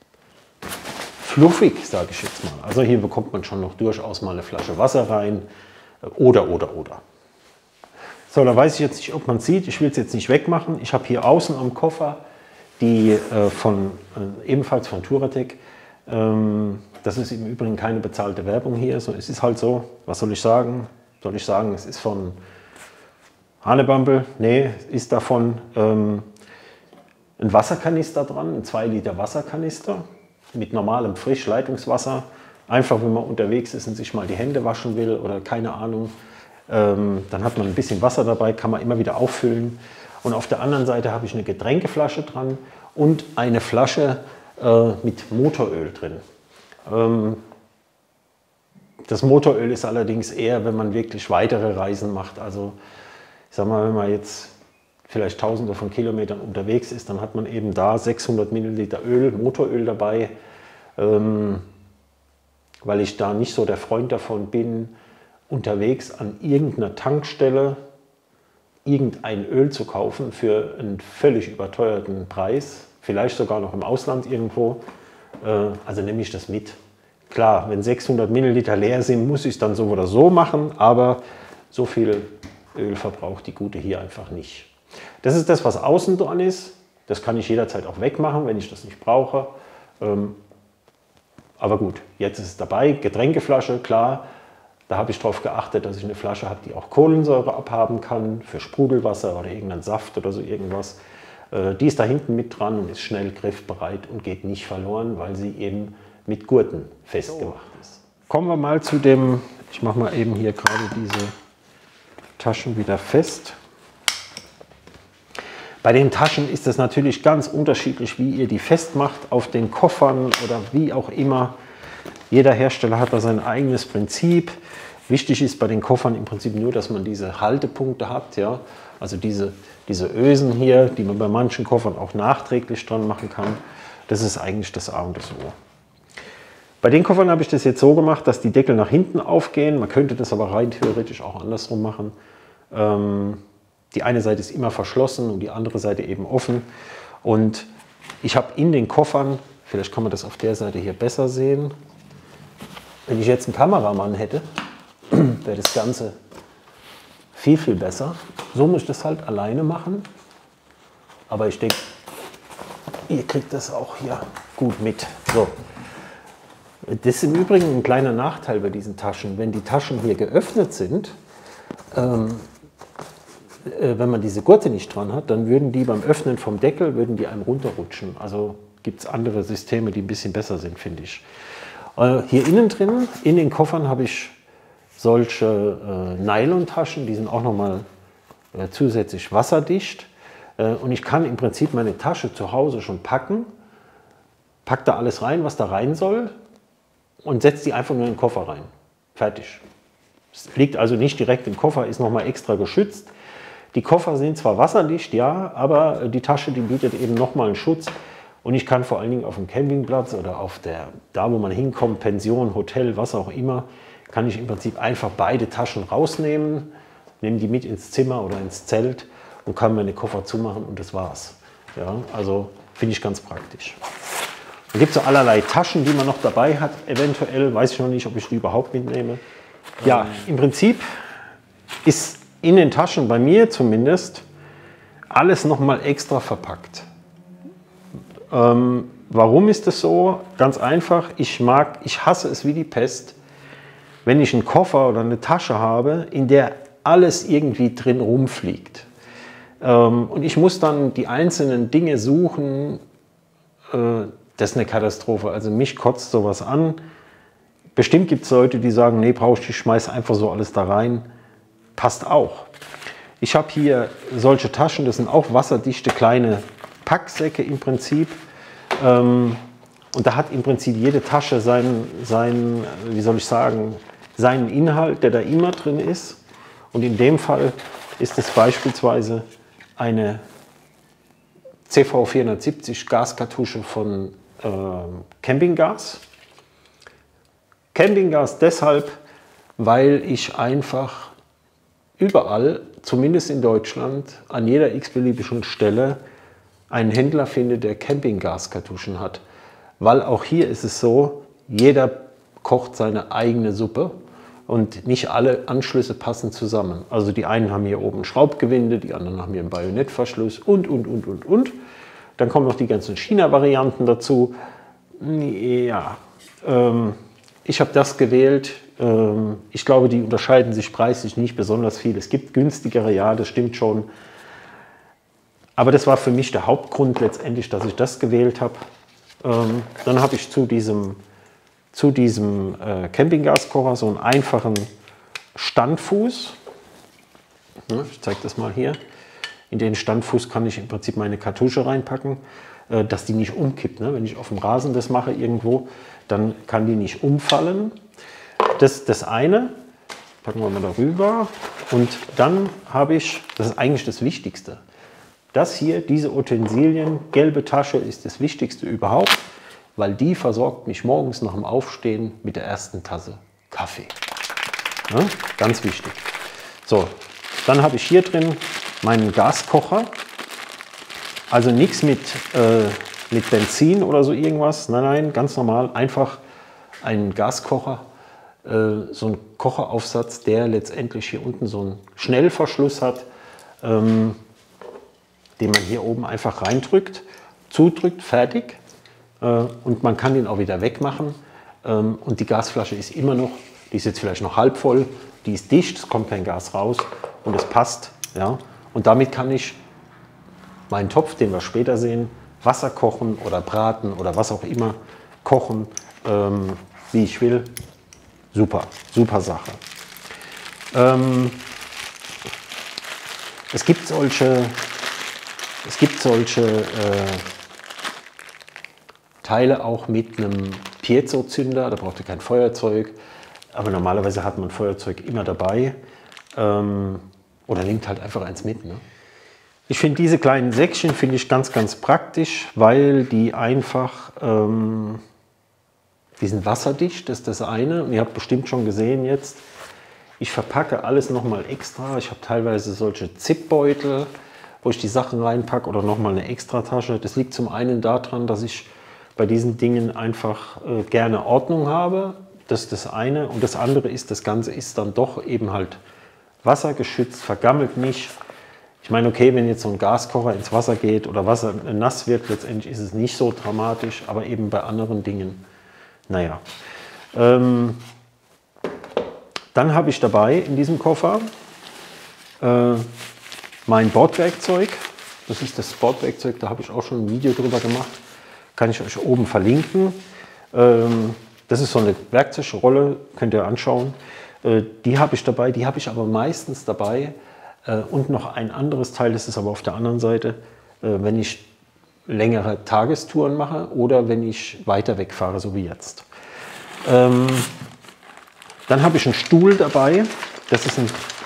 fluffig, sage ich jetzt mal. Also hier bekommt man schon noch durchaus mal eine Flasche Wasser rein. Oder, oder, oder. So, da weiß ich jetzt nicht, ob man es sieht. Ich will es jetzt nicht wegmachen. Ich habe hier außen am Koffer die äh, von, äh, ebenfalls von Touratech. Ähm, das ist im Übrigen keine bezahlte Werbung hier. So, es ist halt so. Was soll ich sagen? Soll ich sagen, es ist von Hanebampel? Nee, es ist davon ähm, ein Wasserkanister dran, ein zwei Liter Wasserkanister mit normalem Frischleitungswasser. Einfach, wenn man unterwegs ist und sich mal die Hände waschen will oder keine Ahnung, ähm, dann hat man ein bisschen Wasser dabei, kann man immer wieder auffüllen. Und auf der anderen Seite habe ich eine Getränkeflasche dran und eine Flasche äh, mit Motoröl drin. Ähm, das Motoröl ist allerdings eher, wenn man wirklich weitere Reisen macht. Also ich sag mal, wenn man jetzt vielleicht tausende von Kilometern unterwegs ist, dann hat man eben da sechshundert Milliliter Öl, Motoröl dabei. Ähm, weil ich da nicht so der Freund davon bin, unterwegs an irgendeiner Tankstelle irgendein Öl zu kaufen für einen völlig überteuerten Preis, vielleicht sogar noch im Ausland irgendwo. Also nehme ich das mit. Klar, wenn sechshundert Milliliter leer sind, muss ich es dann so oder so machen, aber so viel Öl verbraucht die gute hier einfach nicht. Das ist das, was außen dran ist. Das kann ich jederzeit auch wegmachen, wenn ich das nicht brauche. Aber gut, jetzt ist es dabei. Getränkeflasche, klar, da habe ich darauf geachtet, dass ich eine Flasche habe, die auch Kohlensäure abhaben kann, für Sprudelwasser oder irgendeinen Saft oder so irgendwas. Äh, die ist da hinten mit dran und ist schnell griffbereit und geht nicht verloren, weil sie eben mit Gurten festgemacht ist. Kommen wir mal zu dem, ich mache mal eben hier gerade diese Taschen wieder fest. Bei den Taschen ist es natürlich ganz unterschiedlich, wie ihr die festmacht auf den Koffern oder wie auch immer. Jeder Hersteller hat da sein eigenes Prinzip. Wichtig ist bei den Koffern im Prinzip nur, dass man diese Haltepunkte hat. Ja? Also diese, diese Ösen hier, die man bei manchen Koffern auch nachträglich dran machen kann. Das ist eigentlich das A und das O. Bei den Koffern habe ich das jetzt so gemacht, dass die Deckel nach hinten aufgehen. Man könnte das aber rein theoretisch auch andersrum machen. Ähm, Die eine Seite ist immer verschlossen und die andere Seite eben offen. Und ich habe in den Koffern, vielleicht kann man das auf der Seite hier besser sehen, wenn ich jetzt einen Kameramann hätte, wäre das Ganze viel, viel besser. So muss ich das halt alleine machen. Aber ich denke, ihr kriegt das auch hier gut mit. So. Das ist im Übrigen ein kleiner Nachteil bei diesen Taschen. Wenn die Taschen hier geöffnet sind, ähm, wenn man diese Gurte nicht dran hat, dann würden die beim Öffnen vom Deckel, würden die einem runterrutschen. Also gibt es andere Systeme, die ein bisschen besser sind, finde ich. Äh, hier innen drin, in den Koffern, habe ich solche äh, Nylon-Taschen, die sind auch nochmal äh, zusätzlich wasserdicht. Äh, und ich kann im Prinzip meine Tasche zu Hause schon packen, pack da alles rein, was da rein soll und setze die einfach nur in den Koffer rein. Fertig. Es liegt also nicht direkt im Koffer, ist nochmal extra geschützt. Die Koffer sind zwar wasserdicht, ja, aber die Tasche, die bietet eben nochmal einen Schutz. Und ich kann vor allen Dingen auf dem Campingplatz oder auf der, da wo man hinkommt, Pension, Hotel, was auch immer, kann ich im Prinzip einfach beide Taschen rausnehmen, nehme die mit ins Zimmer oder ins Zelt und kann meine Koffer zumachen und das war's. Ja, also finde ich ganz praktisch. Da gibt es so allerlei Taschen, die man noch dabei hat, eventuell, weiß ich noch nicht, ob ich die überhaupt mitnehme. Ja, im Prinzip ist in den Taschen, bei mir zumindest, alles nochmal extra verpackt. Ähm, warum ist das so? Ganz einfach, ich mag, ich hasse es wie die Pest, wenn ich einen Koffer oder eine Tasche habe, in der alles irgendwie drin rumfliegt. Ähm, und ich muss dann die einzelnen Dinge suchen, äh, das ist eine Katastrophe. Also mich kotzt sowas an. Bestimmt gibt es Leute, die sagen, nee, brauche ich, ich schmeiß einfach so alles da rein. Passt auch. Ich habe hier solche Taschen, das sind auch wasserdichte kleine Packsäcke im Prinzip. Ähm, und da hat im Prinzip jede Tasche seinen, seinen, wie soll ich sagen, seinen Inhalt, der da immer drin ist. Und in dem Fall ist es beispielsweise eine C V vierhundertsiebzig Gaskartusche von äh, Campinggas. Campinggas deshalb, weil ich einfach überall, zumindest in Deutschland, an jeder x-beliebigen Stelle einen Händler finde, der Campinggaskartuschen hat. Weil auch hier ist es so, jeder kocht seine eigene Suppe und nicht alle Anschlüsse passen zusammen. Also die einen haben hier oben Schraubgewinde, die anderen haben hier einen Bajonettverschluss und, und, und, und, und. Dann kommen noch die ganzen China-Varianten dazu. Ja, ähm, ich habe das gewählt. Ähm, ich glaube, die unterscheiden sich preislich nicht besonders viel. Es gibt günstigere, ja, das stimmt schon. Aber das war für mich der Hauptgrund letztendlich, dass ich das gewählt habe. Ähm, dann habe ich zu diesem, zu diesem äh, Campinggaskocher so einen einfachen Standfuß. Ja, ich zeige das mal hier. In den Standfuß kann ich im Prinzip meine Kartusche reinpacken, äh, dass die nicht umkippt. Ne? Wenn ich auf dem Rasen das mache irgendwo, dann kann die nicht umfallen. Das das eine. Packen wir mal darüber. Und dann habe ich, das ist eigentlich das Wichtigste, das hier, diese Utensilien, gelbe Tasche ist das Wichtigste überhaupt, weil die versorgt mich morgens nach dem Aufstehen mit der ersten Tasse Kaffee. Ja, ganz wichtig. So, dann habe ich hier drin meinen Gaskocher. Also nichts mit, äh, mit Benzin oder so irgendwas. Nein, nein, ganz normal. Einfach einen Gaskocher. Äh, so ein Kocheraufsatz, der letztendlich hier unten so einen Schnellverschluss hat, ähm, den man hier oben einfach reindrückt, zudrückt, fertig. Äh, und man kann den auch wieder wegmachen. Ähm, und die Gasflasche ist immer noch, die ist jetzt vielleicht noch halb voll, die ist dicht, es kommt kein Gas raus und es passt. Ja? Und damit kann ich meinen Topf, den wir später sehen, Wasser kochen oder braten oder was auch immer kochen, ähm, wie ich will. Super, super Sache. Ähm, es gibt solche, es gibt solche äh, Teile auch mit einem Piezo-Zünder, da braucht ihr kein Feuerzeug, aber normalerweise hat man Feuerzeug immer dabei. Ähm, oder nimmt halt einfach eins mit. Ne? Ich finde diese kleinen Säckchen finde ich ganz, ganz praktisch, weil die einfach, ähm, die sind wasserdicht, das ist das eine. Und ihr habt bestimmt schon gesehen jetzt, ich verpacke alles nochmal extra. Ich habe teilweise solche Zipbeutel, wo ich die Sachen reinpacke oder nochmal eine Extratasche. Das liegt zum einen daran, dass ich bei diesen Dingen einfach äh, gerne Ordnung habe. Das ist das eine. Und das andere ist, das Ganze ist dann doch eben halt wassergeschützt, vergammelt nicht. Ich meine, okay, wenn jetzt so ein Gaskocher ins Wasser geht oder Wasser nass wird, letztendlich ist es nicht so dramatisch, aber eben bei anderen Dingen, naja. Ähm, dann habe ich dabei in diesem Koffer äh, mein Bordwerkzeug. Das ist das Bordwerkzeug, da habe ich auch schon ein Video drüber gemacht. Kann ich euch oben verlinken. Ähm, das ist so eine Werkzeugrolle, könnt ihr anschauen. Äh, die habe ich dabei, die habe ich aber meistens dabei. Äh, und noch ein anderes Teil, das ist aber auf der anderen Seite, äh, wenn ich längere Tagestouren mache oder wenn ich weiter wegfahre, so wie jetzt. Ähm, Dann habe ich einen Stuhl dabei. Das ist ein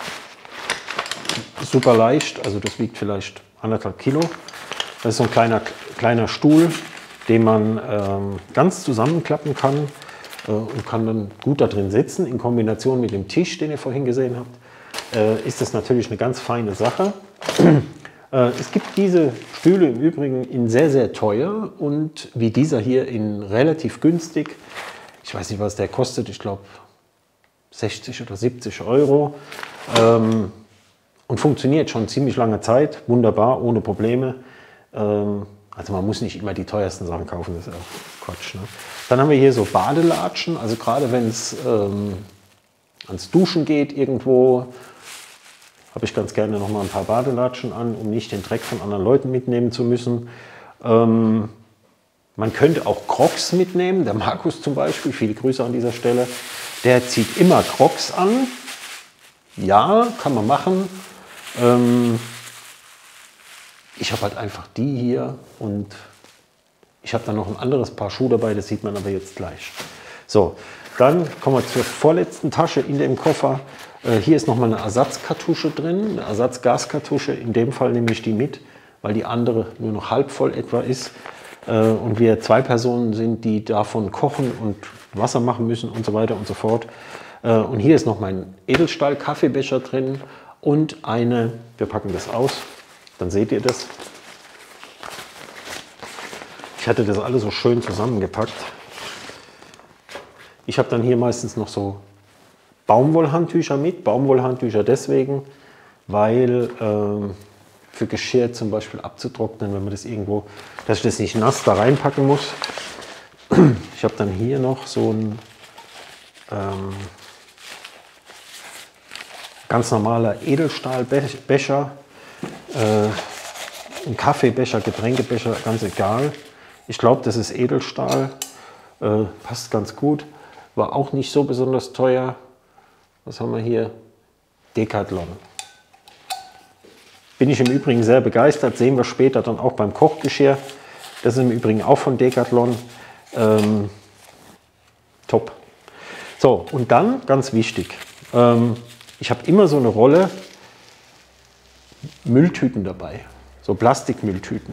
super leicht, also das wiegt vielleicht anderthalb Kilo. Das ist so ein kleiner, kleiner Stuhl, den man ähm, ganz zusammenklappen kann äh, und kann dann gut da drin sitzen. In Kombination mit dem Tisch, den ihr vorhin gesehen habt, äh, ist das natürlich eine ganz feine Sache. äh, es gibt diese Stühle im Übrigen in sehr, sehr teuer und wie dieser hier in relativ günstig. Ich weiß nicht, was der kostet, ich glaube sechzig oder siebzig Euro. Ähm, und funktioniert schon ziemlich lange Zeit, wunderbar, ohne Probleme. Ähm, also man muss nicht immer die teuersten Sachen kaufen, das ist ja Quatsch. Ne? Dann haben wir hier so Badelatschen, also gerade wenn es ähm, ans Duschen geht irgendwo, habe ich ganz gerne noch mal ein paar Badelatschen an, um nicht den Dreck von anderen Leuten mitnehmen zu müssen. Ähm, man könnte auch Crocs mitnehmen, der Markus zum Beispiel, viele Grüße an dieser Stelle, der zieht immer Crocs an. Ja, kann man machen. Ähm, ich habe halt einfach die hier und ich habe dann noch ein anderes Paar Schuhe dabei, das sieht man aber jetzt gleich. So, dann kommen wir zur vorletzten Tasche in dem Koffer. Äh, hier ist nochmal eine Ersatzkartusche drin, eine Ersatzgaskartusche. In dem Fall nehme ich die mit, weil die andere nur noch halb voll etwa ist. Äh, und wir zwei Personen sind, die davon kochen und Wasser machen müssen und so weiter und so fort. Äh, und hier ist noch mein Edelstahl-Kaffeebecher drin und eine, wir packen das aus, dann seht ihr das. Ich hatte das alles so schön zusammengepackt. Ich habe dann hier meistens noch so Baumwollhandtücher mit. Baumwollhandtücher deswegen, weil ähm, für Geschirr zum Beispiel abzutrocknen, wenn man das irgendwo, dass ich das nicht nass da reinpacken muss. Ich habe dann hier noch so ein ähm, ganz normaler Edelstahlbecher, äh, ein Kaffeebecher, Getränkebecher, ganz egal. Ich glaube, das ist Edelstahl, äh, passt ganz gut, war auch nicht so besonders teuer. Was haben wir hier? Decathlon. Bin ich im Übrigen sehr begeistert, sehen wir später dann auch beim Kochgeschirr. Das ist im Übrigen auch von Decathlon. Ähm, top. So, und dann, ganz wichtig, ähm, ich habe immer so eine Rolle Mülltüten dabei, so Plastikmülltüten.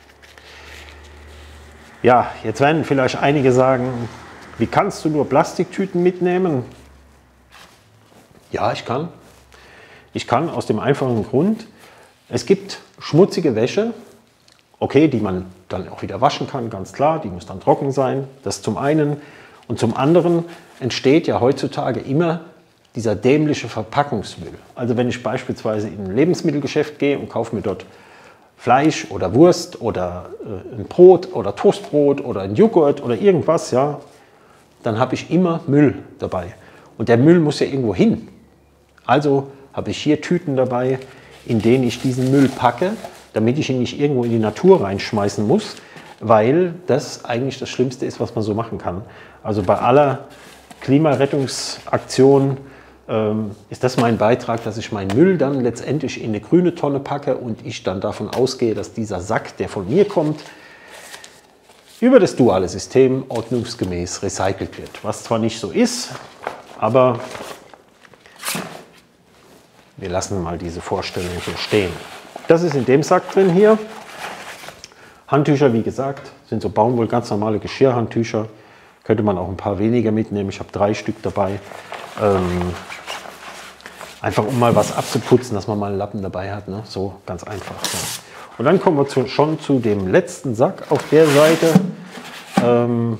Ja, jetzt werden vielleicht einige sagen, wie kannst du nur Plastiktüten mitnehmen? Ja, ich kann. Ich kann aus dem einfachen Grund, es gibt schmutzige Wäsche, okay, die man dann auch wieder waschen kann, ganz klar, die muss dann trocken sein, das zum einen. Und zum anderen entsteht ja heutzutage immer dieser dämliche Verpackungsmüll. Also wenn ich beispielsweise in ein Lebensmittelgeschäft gehe und kaufe mir dort Fleisch oder Wurst oder äh, ein Brot oder Toastbrot oder ein Joghurt oder irgendwas, ja, dann habe ich immer Müll dabei. Und der Müll muss ja irgendwo hin. Also habe ich hier Tüten dabei, in denen ich diesen Müll packe, damit ich ihn nicht irgendwo in die Natur reinschmeißen muss, weil das eigentlich das Schlimmste ist, was man so machen kann. Also bei aller Klimarettungsaktion ähm, ist das mein Beitrag, dass ich meinen Müll dann letztendlich in eine grüne Tonne packe und ich dann davon ausgehe, dass dieser Sack, der von mir kommt, über das duale System ordnungsgemäß recycelt wird. Was zwar nicht so ist, aber wir lassen mal diese Vorstellung hier stehen. Das ist in dem Sack drin hier. Handtücher, wie gesagt, sind so Baumwoll, ganz normale Geschirrhandtücher. Könnte man auch ein paar weniger mitnehmen. Ich habe drei Stück dabei. Ähm, einfach um mal was abzuputzen, dass man mal einen Lappen dabei hat. Ne? So ganz einfach. Ja. Und dann kommen wir zu, schon zu dem letzten Sack auf der Seite. Ähm,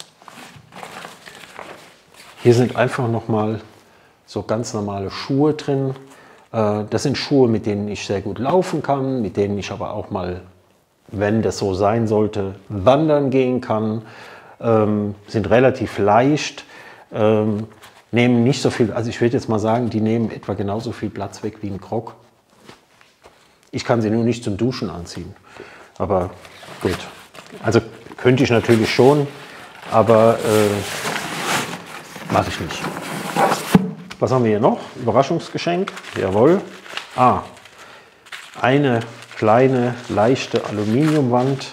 hier sind einfach noch mal so ganz normale Schuhe drin. Äh, das sind Schuhe, mit denen ich sehr gut laufen kann, mit denen ich aber auch mal, wenn das so sein sollte, wandern gehen kann. Ähm, sind relativ leicht, ähm, nehmen nicht so viel, also ich würde jetzt mal sagen, die nehmen etwa genauso viel Platz weg wie ein Croc. Ich kann sie nur nicht zum Duschen anziehen, aber gut. Also könnte ich natürlich schon, aber äh, mache ich nicht. Was haben wir hier noch? Überraschungsgeschenk, jawohl. Ah, eine kleine, leichte Aluminiumwand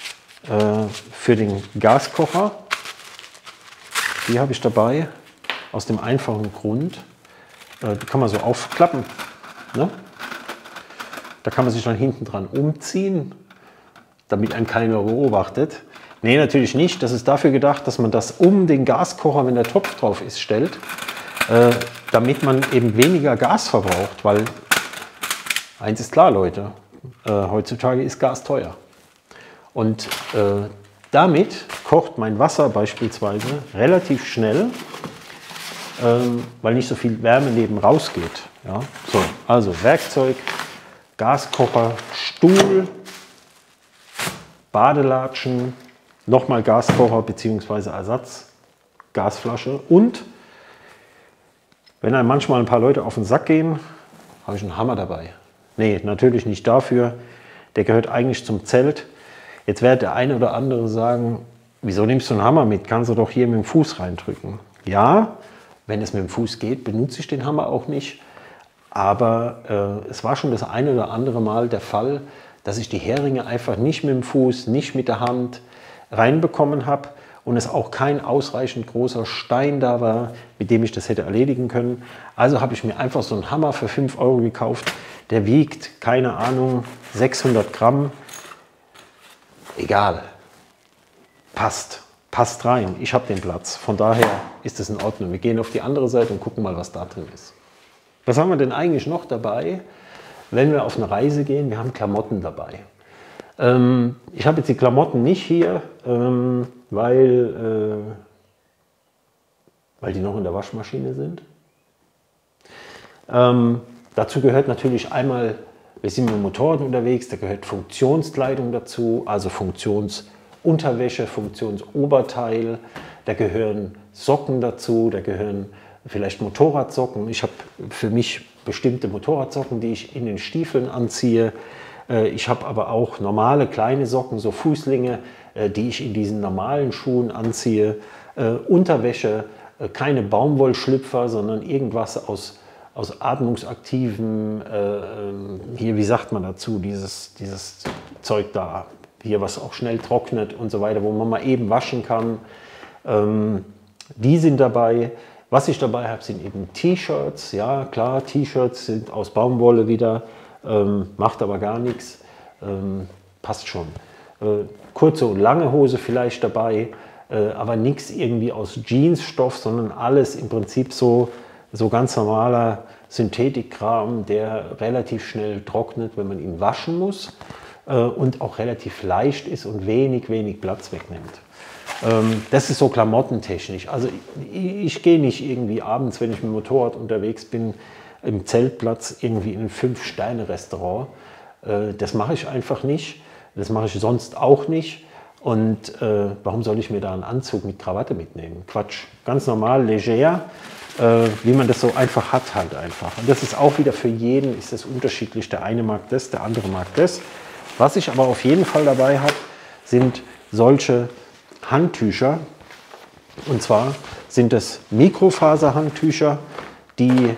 für den Gaskocher. Die habe ich dabei. Aus dem einfachen Grund, äh, die kann man so aufklappen. Ne? Da kann man sich dann hinten dran umziehen, damit einen keiner beobachtet. Nee, natürlich nicht. Das ist dafür gedacht, dass man das um den Gaskocher, wenn der Topf drauf ist, stellt, äh, damit man eben weniger Gas verbraucht. Weil eins ist klar, Leute, äh, heutzutage ist Gas teuer. Und äh, damit kocht mein Wasser beispielsweise relativ schnell, ähm, weil nicht so viel Wärme neben rausgeht. Ja? So, also Werkzeug, Gaskocher, Stuhl, Badelatschen, nochmal Gaskocher bzw. Ersatzgasflasche und wenn dann manchmal ein paar Leute auf den Sack gehen, habe ich einen Hammer dabei. Nee, natürlich nicht dafür. Der gehört eigentlich zum Zelt. Jetzt wird der eine oder andere sagen, wieso nimmst du einen Hammer mit? Kannst du doch hier mit dem Fuß reindrücken. Ja, wenn es mit dem Fuß geht, benutze ich den Hammer auch nicht. Aber äh, es war schon das eine oder andere Mal der Fall, dass ich die Heringe einfach nicht mit dem Fuß, nicht mit der Hand reinbekommen habe und es auch kein ausreichend großer Stein da war, mit dem ich das hätte erledigen können. Also habe ich mir einfach so einen Hammer für fünf Euro gekauft. Der wiegt, keine Ahnung, sechshundert Gramm. Egal. Passt. Passt rein. Ich habe den Platz. Von daher ist es in Ordnung. Wir gehen auf die andere Seite und gucken mal, was da drin ist. Was haben wir denn eigentlich noch dabei, wenn wir auf eine Reise gehen? Wir haben Klamotten dabei. Ähm, ich habe jetzt die Klamotten nicht hier, ähm, weil, äh, weil die noch in der Waschmaschine sind. Ähm, dazu gehört natürlich einmal, wir sind mit dem Motorrad unterwegs, da gehört Funktionskleidung dazu, also Funktionsunterwäsche, Funktionsoberteil, da gehören Socken dazu, da gehören vielleicht Motorradsocken. Ich habe für mich bestimmte Motorradsocken, die ich in den Stiefeln anziehe. Ich habe aber auch normale kleine Socken, so Fußlinge, die ich in diesen normalen Schuhen anziehe. Unterwäsche, keine Baumwollschlüpfer, sondern irgendwas aus, aus atmungsaktivem, äh, hier, wie sagt man dazu, dieses, dieses Zeug da, hier, was auch schnell trocknet und so weiter, wo man mal eben waschen kann. Ähm, die sind dabei. Was ich dabei habe, sind eben T-Shirts. Ja, klar, T-Shirts sind aus Baumwolle wieder. Ähm, macht aber gar nichts, ähm, passt schon. Äh, kurze und lange Hose vielleicht dabei, äh, aber nichts irgendwie aus Jeansstoff, sondern alles im Prinzip so, so ganz normaler Synthetikkram, der relativ schnell trocknet, wenn man ihn waschen muss äh, und auch relativ leicht ist und wenig, wenig Platz wegnimmt. Ähm, das ist so klamottentechnisch. Also ich, ich gehe nicht irgendwie abends, wenn ich mit dem Motorrad unterwegs bin, im Zeltplatz irgendwie in ein Fünf-Sterne-Restaurant. Äh, das mache ich einfach nicht. Das mache ich sonst auch nicht. Und äh, warum soll ich mir da einen Anzug mit Krawatte mitnehmen? Quatsch. Ganz normal, leger, äh, wie man das so einfach hat halt einfach. Und das ist auch wieder für jeden, ist das unterschiedlich. Der eine mag das, der andere mag das. Was ich aber auf jeden Fall dabei habe, sind solche Handtücher. Und zwar sind das Mikrofaserhandtücher, die,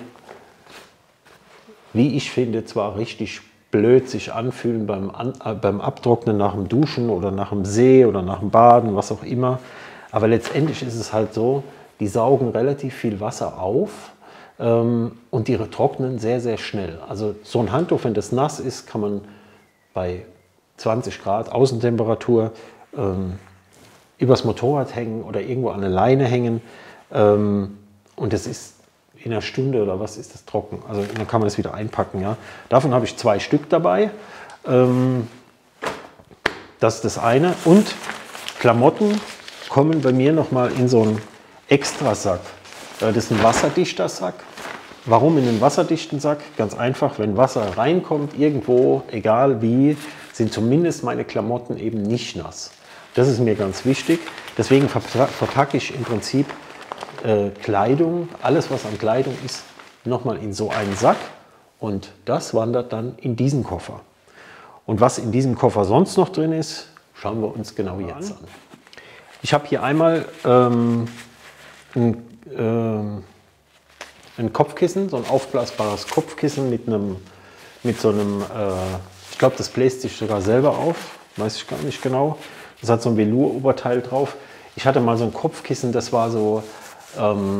wie ich finde, zwar richtig blöd sich anfühlen beim, An äh, beim Abtrocknen nach dem Duschen oder nach dem See oder nach dem Baden, was auch immer. Aber letztendlich ist es halt so, die saugen relativ viel Wasser auf ähm, und die trocknen sehr, sehr schnell. Also so ein Handtuch, wenn das nass ist, kann man bei zwanzig Grad Außentemperatur ähm, übers Motorrad hängen oder irgendwo an eine Leine hängen. Ähm, und das ist in einer Stunde oder was ist das trocken. Also dann kann man das wieder einpacken. Ja. Davon habe ich zwei Stück dabei. Ähm, das ist das eine. Und Klamotten kommen bei mir nochmal in so einen Extrasack. Das ist ein wasserdichter Sack. Warum in einen wasserdichten Sack? Ganz einfach, wenn Wasser reinkommt, irgendwo, egal wie, sind zumindest meine Klamotten eben nicht nass. Das ist mir ganz wichtig. Deswegen verpacke ich im Prinzip äh, Kleidung, alles was an Kleidung ist, nochmal in so einen Sack. Und das wandert dann in diesen Koffer. Und was in diesem Koffer sonst noch drin ist, schauen wir uns genau jetzt an. Ich habe hier einmal ähm, ein, ähm, ein Kopfkissen, so ein aufblasbares Kopfkissen mit, einem, mit so einem, äh, ich glaube, das bläst sich sogar selber auf, weiß ich gar nicht genau. Das hat so ein Velour-Oberteil drauf. Ich hatte mal so ein Kopfkissen, das war so, ähm,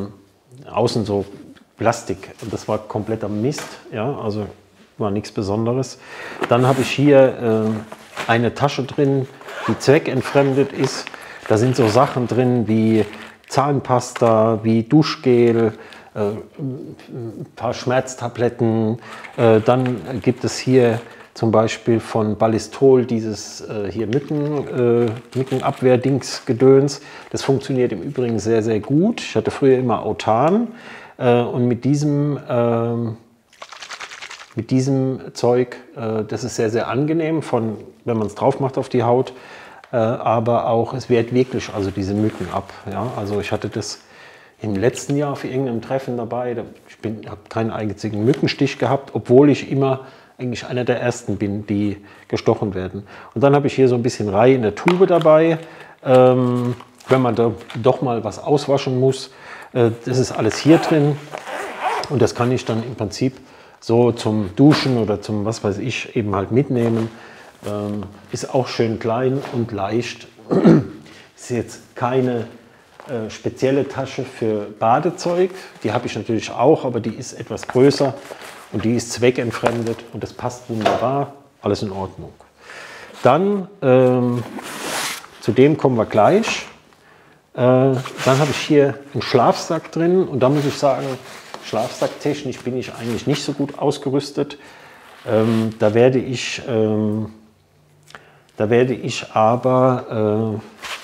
außen so Plastik. Und das war kompletter Mist, ja, also war nichts Besonderes. Dann habe ich hier äh, eine Tasche drin, die zweckentfremdet ist. Da sind so Sachen drin wie Zahnpasta, wie Duschgel, äh, ein paar Schmerztabletten. Äh, dann gibt es hier zum Beispiel von Ballistol dieses äh, hier Mücken, äh, Mückenabwehrdings-Gedöns. Das funktioniert im Übrigen sehr, sehr gut. Ich hatte früher immer Autan äh, und mit diesem, äh, mit diesem Zeug, äh, das ist sehr, sehr angenehm, von, wenn man es drauf macht auf die Haut. Äh, aber auch, es wehrt wirklich also diese Mücken ab. Ja? Also ich hatte das im letzten Jahr für irgendein Treffen dabei. Da, ich habe keinen einzigen Mückenstich gehabt, obwohl ich immer eigentlich einer der ersten bin, die gestochen werden. Und dann habe ich hier so ein bisschen Rei in der Tube dabei. Ähm, wenn man da doch mal was auswaschen muss, äh, das ist alles hier drin. Und das kann ich dann im Prinzip so zum Duschen oder zum was weiß ich eben halt mitnehmen. Ähm, ist auch schön klein und leicht. Ist jetzt keine äh, spezielle Tasche für Badezeug. Die habe ich natürlich auch, aber die ist etwas größer. Und die ist zweckentfremdet und das passt wunderbar, alles in Ordnung. Dann, ähm, zu dem kommen wir gleich. Äh, dann habe ich hier einen Schlafsack drin und da muss ich sagen, schlafsacktechnisch bin ich eigentlich nicht so gut ausgerüstet. Ähm, da werde ich, ähm, da werde ich aber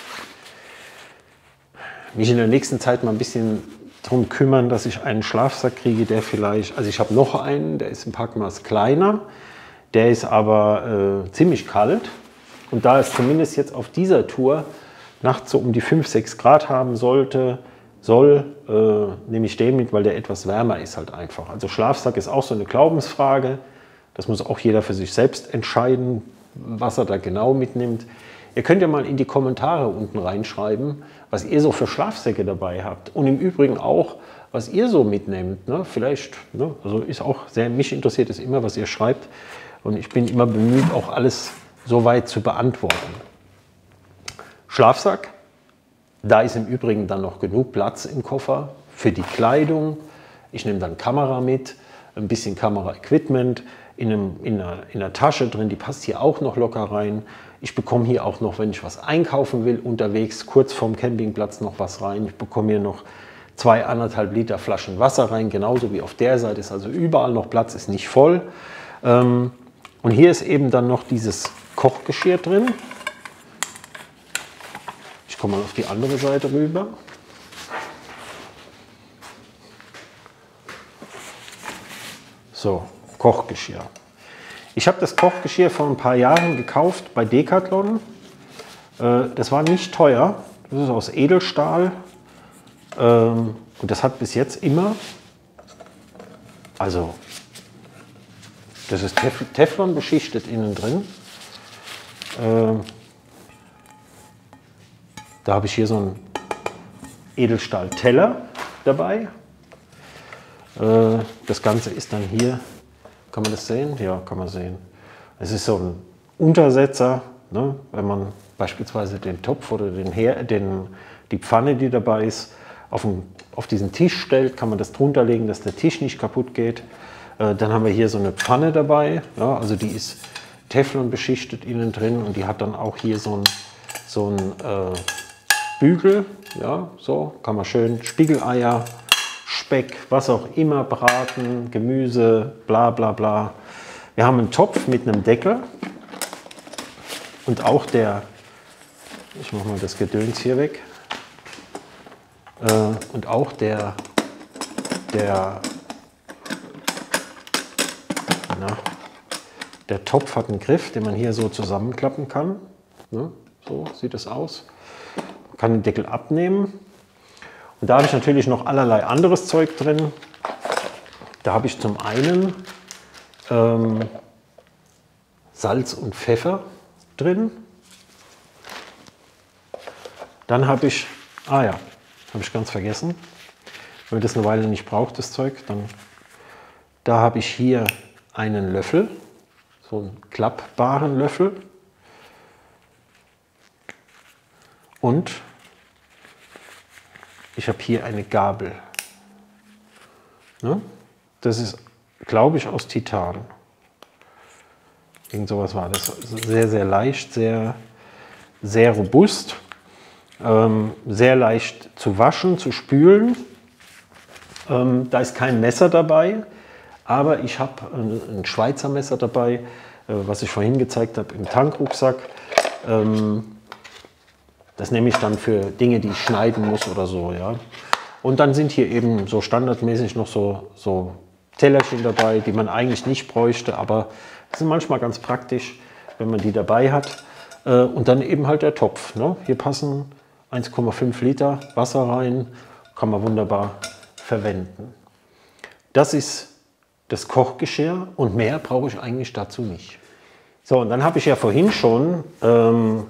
äh, mich in der nächsten Zeit mal ein bisschen darum kümmern, dass ich einen Schlafsack kriege, der vielleicht, also ich habe noch einen, der ist ein Packmaß kleiner, der ist aber äh, ziemlich kalt und da es zumindest jetzt auf dieser Tour nachts so um die fünf, sechs Grad haben sollte, soll, äh, nehme ich den mit, weil der etwas wärmer ist halt einfach. Also Schlafsack ist auch so eine Glaubensfrage, das muss auch jeder für sich selbst entscheiden, was er da genau mitnimmt. Ihr könnt ja mal in die Kommentare unten reinschreiben, was ihr so für Schlafsäcke dabei habt. Und im Übrigen auch, was ihr so mitnehmt. Ne? Vielleicht, ne? Also ist auch sehr, mich interessiert es immer, was ihr schreibt. Und ich bin immer bemüht, auch alles soweit zu beantworten. Schlafsack, da ist im Übrigen dann noch genug Platz im Koffer für die Kleidung. Ich nehme dann Kamera mit, ein bisschen Kamera-Equipment, in, einem, in, einer, in einer Tasche drin, die passt hier auch noch locker rein. Ich bekomme hier auch noch, wenn ich was einkaufen will, unterwegs kurz vorm Campingplatz noch was rein. Ich bekomme hier noch zwei anderthalb Liter Flaschen Wasser rein, genauso wie auf der Seite ist also überall noch Platz, ist nicht voll. Und hier ist eben dann noch dieses Kochgeschirr drin. Ich komme mal auf die andere Seite rüber. So, Kochgeschirr. Ich habe das Kochgeschirr vor ein paar Jahren gekauft bei Decathlon. Das war nicht teuer. Das ist aus Edelstahl. Und das hat bis jetzt immer, also das ist Teflon beschichtet innen drin. Da habe ich hier so einen Edelstahl-Teller dabei. Das Ganze ist dann hier. Kann man das sehen? Ja, kann man sehen. Es ist so ein Untersetzer, ne? Wenn man beispielsweise den Topf oder den Her den, die Pfanne, die dabei ist, auf, den, auf diesen Tisch stellt, kann man das drunter legen, dass der Tisch nicht kaputt geht. Äh, dann haben wir hier so eine Pfanne dabei, ja? Also die ist Teflon beschichtet innen drin und die hat dann auch hier so ein, so ein äh, Bügel, ja? So kann man schön Spiegeleier, Speck, was auch immer, braten, Gemüse, bla bla bla. Wir haben einen Topf mit einem Deckel und auch der, ich mache mal das Gedöns hier weg, äh, und auch der, der, na, der Topf hat einen Griff, den man hier so zusammenklappen kann. Ne? So sieht es aus. Man kann den Deckel abnehmen. Und da habe ich natürlich noch allerlei anderes Zeug drin. Da habe ich zum einen ähm, Salz und Pfeffer drin. Dann habe ich, ah ja, habe ich ganz vergessen, wenn man das eine Weile nicht braucht, das Zeug, dann da habe ich hier einen Löffel, so einen klappbaren Löffel. Und ich habe hier eine Gabel. Ne? Das ist, glaube ich, aus Titan. Irgend sowas war das. Also sehr, sehr leicht, sehr, sehr robust, ähm, sehr leicht zu waschen, zu spülen. Ähm, da ist kein Messer dabei, aber ich habe ein, ein Schweizer Messer dabei, äh, was ich vorhin gezeigt habe im Tankrucksack. Ähm, das nehme ich dann für Dinge, die ich schneiden muss oder so. Ja. Und dann sind hier eben so standardmäßig noch so, so Tellerchen dabei, die man eigentlich nicht bräuchte, aber sind manchmal ganz praktisch, wenn man die dabei hat. Und dann eben halt der Topf. Ne? Hier passen eins Komma fünf Liter Wasser rein, kann man wunderbar verwenden. Das ist das Kochgeschirr und mehr brauche ich eigentlich dazu nicht. So, und dann habe ich ja vorhin schon ähm,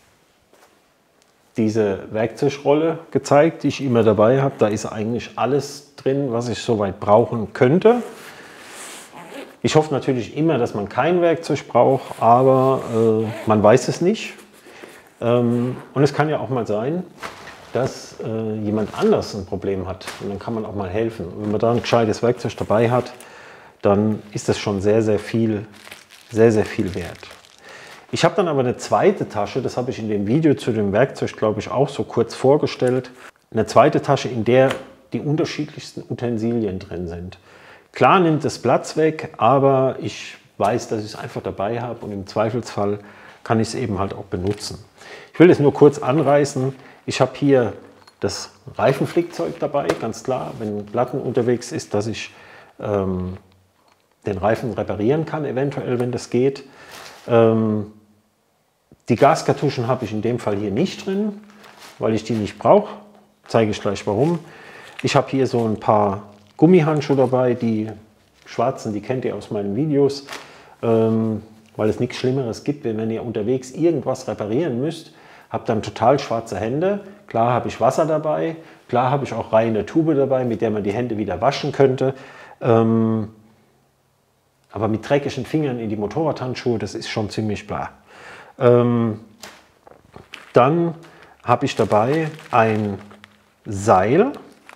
diese Werkzeugrolle gezeigt, die ich immer dabei habe. Da ist eigentlich alles drin, was ich soweit brauchen könnte. Ich hoffe natürlich immer, dass man kein Werkzeug braucht, aber äh, man weiß es nicht. Ähm, und es kann ja auch mal sein, dass äh, jemand anders ein Problem hat. Und dann kann man auch mal helfen. Und wenn man da ein gescheites Werkzeug dabei hat, dann ist das schon sehr, sehr viel, sehr, sehr viel wert. Ich habe dann aber eine zweite Tasche, das habe ich in dem Video zu dem Werkzeug, glaube ich, auch so kurz vorgestellt. Eine zweite Tasche, in der die unterschiedlichsten Utensilien drin sind. Klar nimmt es Platz weg, aber ich weiß, dass ich es einfach dabei habe und im Zweifelsfall kann ich es eben halt auch benutzen. Ich will es nur kurz anreißen. Ich habe hier das Reifenflickzeug dabei, ganz klar, wenn Platten unterwegs ist, dass ich ähm, den Reifen reparieren kann, eventuell, wenn das geht. Ähm, die Gaskartuschen habe ich in dem Fall hier nicht drin, weil ich die nicht brauche. Zeige ich gleich warum. Ich habe hier so ein paar Gummihandschuhe dabei, die schwarzen, die kennt ihr aus meinen Videos, ähm, weil es nichts Schlimmeres gibt, wenn ihr unterwegs irgendwas reparieren müsst, habt dann total schwarze Hände. Klar habe ich Wasser dabei, klar habe ich auch reine Tube dabei, mit der man die Hände wieder waschen könnte. Ähm, aber mit dreckigen Fingern in die Motorradhandschuhe, das ist schon ziemlich bla. Ähm, dann habe ich dabei ein Seil.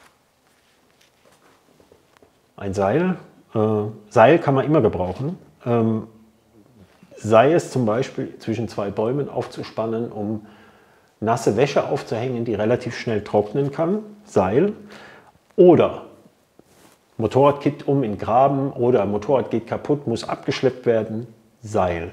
Ein Seil. Äh, Seil kann man immer gebrauchen. Ähm, sei es zum Beispiel zwischen zwei Bäumen aufzuspannen, um nasse Wäsche aufzuhängen, die relativ schnell trocknen kann. Seil. Oder Motorrad kippt um in Graben oder Motorrad geht kaputt, muss abgeschleppt werden. Seil.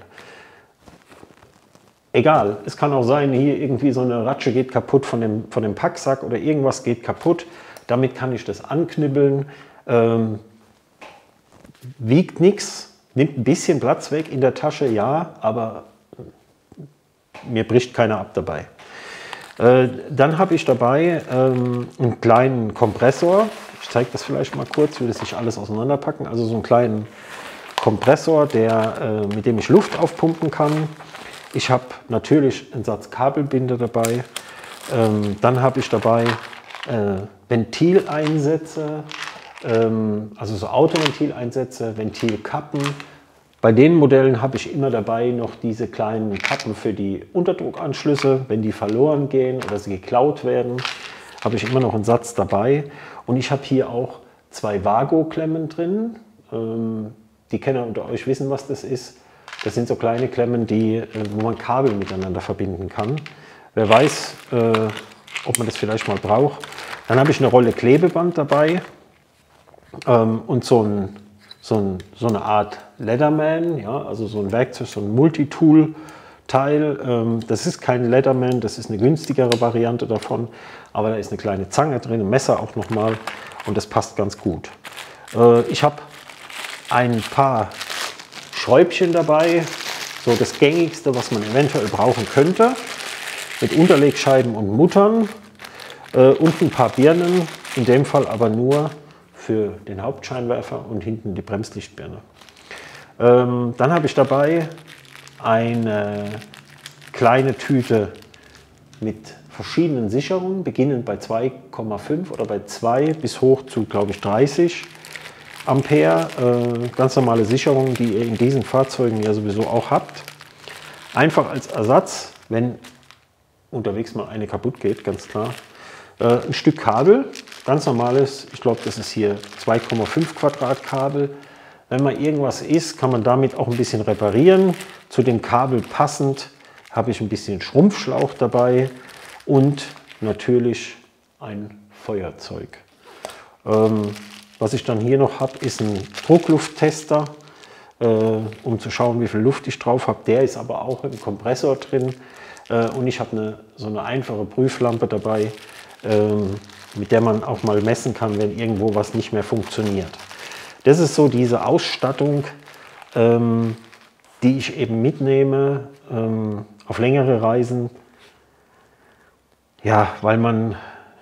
Egal, es kann auch sein, hier irgendwie so eine Ratsche geht kaputt von dem, von dem Packsack oder irgendwas geht kaputt. Damit kann ich das anknibbeln. Ähm, wiegt nichts, nimmt ein bisschen Platz weg in der Tasche, ja, aber mir bricht keiner ab dabei. Äh, dann habe ich dabei ähm, einen kleinen Kompressor. Ich zeige das vielleicht mal kurz, ich will das nicht alles auseinanderpacken. Also so einen kleinen Kompressor, der, äh, mit dem ich Luft aufpumpen kann. Ich habe natürlich einen Satz Kabelbinder dabei. Ähm, dann habe ich dabei äh, Ventileinsätze, ähm, also so Autoventileinsätze, Ventilkappen. Bei den Modellen habe ich immer dabei noch diese kleinen Kappen für die Unterdruckanschlüsse. Wenn die verloren gehen oder sie geklaut werden, habe ich immer noch einen Satz dabei. Und ich habe hier auch zwei Vago-Klemmen drin. Ähm, die Kenner unter euch wissen, was das ist. Das sind so kleine Klemmen, die, wo man Kabel miteinander verbinden kann. Wer weiß, äh, ob man das vielleicht mal braucht. Dann habe ich eine Rolle Klebeband dabei ähm, und so, ein, so, ein, so eine Art Leatherman, ja, also so ein Werkzeug, so ein Multitool-Teil. Ähm, das ist kein Leatherman, das ist eine günstigere Variante davon, aber da ist eine kleine Zange drin, ein Messer auch nochmal und das passt ganz gut. Äh, ich habe ein paar Schräubchen dabei, so das gängigste, was man eventuell brauchen könnte, mit Unterlegscheiben und Muttern äh, und ein paar Birnen, in dem Fall aber nur für den Hauptscheinwerfer und hinten die Bremslichtbirne. Ähm, dann habe ich dabei eine kleine Tüte mit verschiedenen Sicherungen, beginnend bei zwei Komma fünf oder bei zwei bis hoch zu, glaube ich, dreißig Ampere, äh, ganz normale Sicherungen, die ihr in diesen Fahrzeugen ja sowieso auch habt. Einfach als Ersatz, wenn unterwegs mal eine kaputt geht, ganz klar. Äh, ein Stück Kabel, ganz normales, ich glaube, das ist hier zwei Komma fünf Quadrat Kabel. Wenn mal irgendwas ist, kann man damit auch ein bisschen reparieren. Zu dem Kabel passend habe ich ein bisschen Schrumpfschlauch dabei und natürlich ein Feuerzeug. Ähm, was ich dann hier noch habe, ist ein Drucklufttester, äh, um zu schauen, wie viel Luft ich drauf habe. Der ist aber auch im Kompressor drin. Äh, und ich habe eine, so eine einfache Prüflampe dabei, äh, mit der man auch mal messen kann, wenn irgendwo was nicht mehr funktioniert. Das ist so diese Ausstattung, ähm, die ich eben mitnehme ähm, auf längere Reisen. Ja, weil man,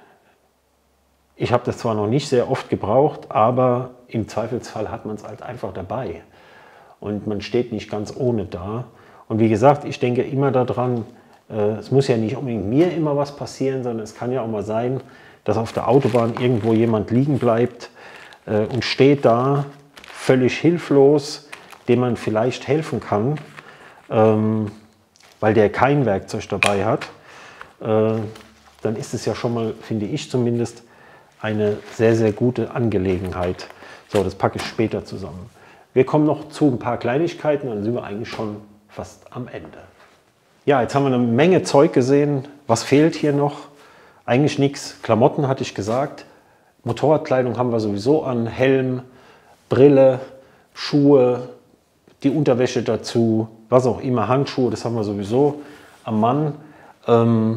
ich habe das zwar noch nicht sehr oft gebraucht, aber im Zweifelsfall hat man es halt einfach dabei. Und man steht nicht ganz ohne da. Und wie gesagt, ich denke immer daran, äh, es muss ja nicht unbedingt mir immer was passieren, sondern es kann ja auch mal sein, dass auf der Autobahn irgendwo jemand liegen bleibt äh, und steht da völlig hilflos, dem man vielleicht helfen kann, ähm, weil der kein Werkzeug dabei hat. Äh, dann ist es ja schon mal, finde ich zumindest, eine sehr, sehr gute Angelegenheit. So, das packe ich später zusammen. Wir kommen noch zu ein paar Kleinigkeiten, dann sind wir eigentlich schon fast am Ende. Ja, jetzt haben wir eine Menge Zeug gesehen. Was fehlt hier noch? Eigentlich nichts. Klamotten hatte ich gesagt. Motorradkleidung haben wir sowieso an. Helm, Brille, Schuhe, die Unterwäsche dazu, was auch immer, Handschuhe, das haben wir sowieso am Mann. Ähm,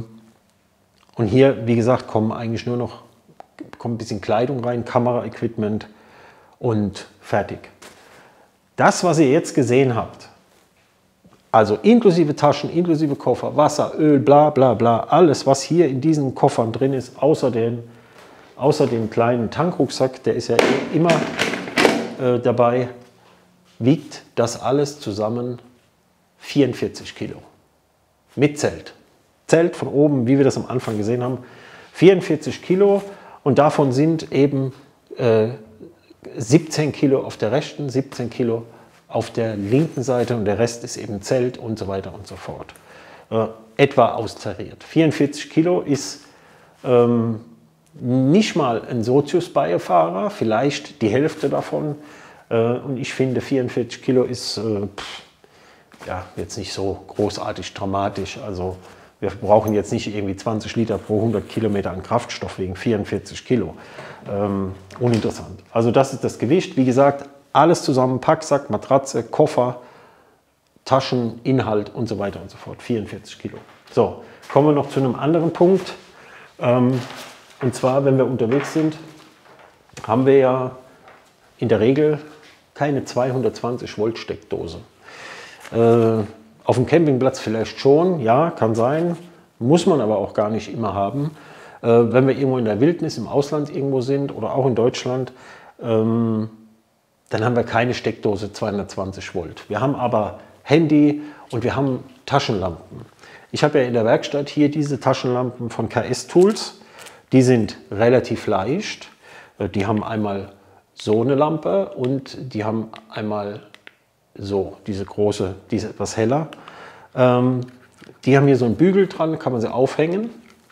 und hier, wie gesagt, kommen eigentlich nur noch kommt ein bisschen Kleidung rein, Kameraequipment und fertig. Das, was ihr jetzt gesehen habt, also inklusive Taschen, inklusive Koffer, Wasser, Öl, bla bla bla, alles, was hier in diesen Koffern drin ist, außer dem, außer dem kleinen Tankrucksack, der ist ja immer äh, dabei, wiegt das alles zusammen vierundvierzig Kilo. Mit Zelt. Zelt von oben, wie wir das am Anfang gesehen haben, vierundvierzig Kilo. Und davon sind eben äh, siebzehn Kilo auf der rechten, siebzehn Kilo auf der linken Seite und der Rest ist eben Zelt und so weiter und so fort. Äh, etwa austariert. vierundvierzig Kilo ist ähm, nicht mal ein Sozius-Beifahrer, vielleicht die Hälfte davon. Äh, und ich finde, vierundvierzig Kilo ist äh, pff, ja, jetzt nicht so großartig dramatisch. Also wir brauchen jetzt nicht irgendwie zwanzig Liter pro hundert Kilometer an Kraftstoff wegen vierundvierzig Kilo. Ähm, uninteressant. Also das ist das Gewicht. Wie gesagt, alles zusammen, Packsack, Matratze, Koffer, Taschen, Inhalt und so weiter und so fort. vierundvierzig Kilo. So, kommen wir noch zu einem anderen Punkt. Ähm, und zwar, wenn wir unterwegs sind, haben wir ja in der Regel keine zweihundertzwanzig Volt Steckdose. Äh, Auf dem Campingplatz vielleicht schon, ja, kann sein, muss man aber auch gar nicht immer haben. Äh, wenn wir irgendwo in der Wildnis, im Ausland irgendwo sind oder auch in Deutschland, ähm, dann haben wir keine Steckdose zweihundertzwanzig Volt. Wir haben aber Handy und wir haben Taschenlampen. Ich habe ja in der Werkstatt hier diese Taschenlampen von K S Tools. Die sind relativ leicht. Äh, die haben einmal so eine Lampe und die haben einmal so, diese große, die ist etwas heller. Ähm, die haben hier so einen Bügel dran, kann man sie aufhängen.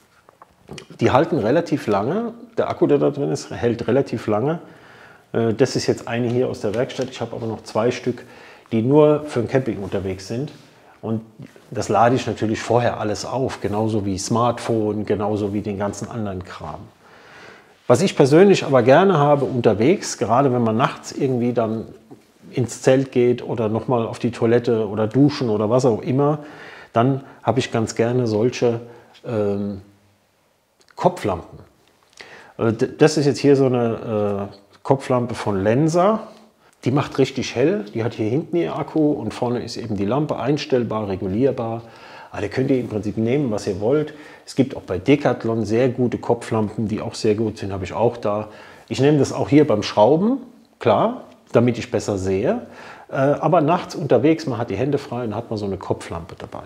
Die halten relativ lange. Der Akku, der da drin ist, hält relativ lange. Äh, das ist jetzt eine hier aus der Werkstatt. Ich habe aber noch zwei Stück, die nur für ein Camping unterwegs sind. Und das lade ich natürlich vorher alles auf, genauso wie Smartphone, genauso wie den ganzen anderen Kram. Was ich persönlich aber gerne habe unterwegs, gerade wenn man nachts irgendwie dann ins Zelt geht oder nochmal auf die Toilette oder duschen oder was auch immer, dann habe ich ganz gerne solche ähm, Kopflampen. Äh, das ist jetzt hier so eine äh, Kopflampe von Lensa. Die macht richtig hell, die hat hier hinten ihr Akku und vorne ist eben die Lampe einstellbar, regulierbar. Aber da könnt ihr im Prinzip nehmen, was ihr wollt. Es gibt auch bei Decathlon sehr gute Kopflampen, die auch sehr gut sind, habe ich auch da. Ich nehme das auch hier beim Schrauben, klar, damit ich besser sehe. Aber nachts unterwegs, man hat die Hände frei und hat man so eine Kopflampe dabei.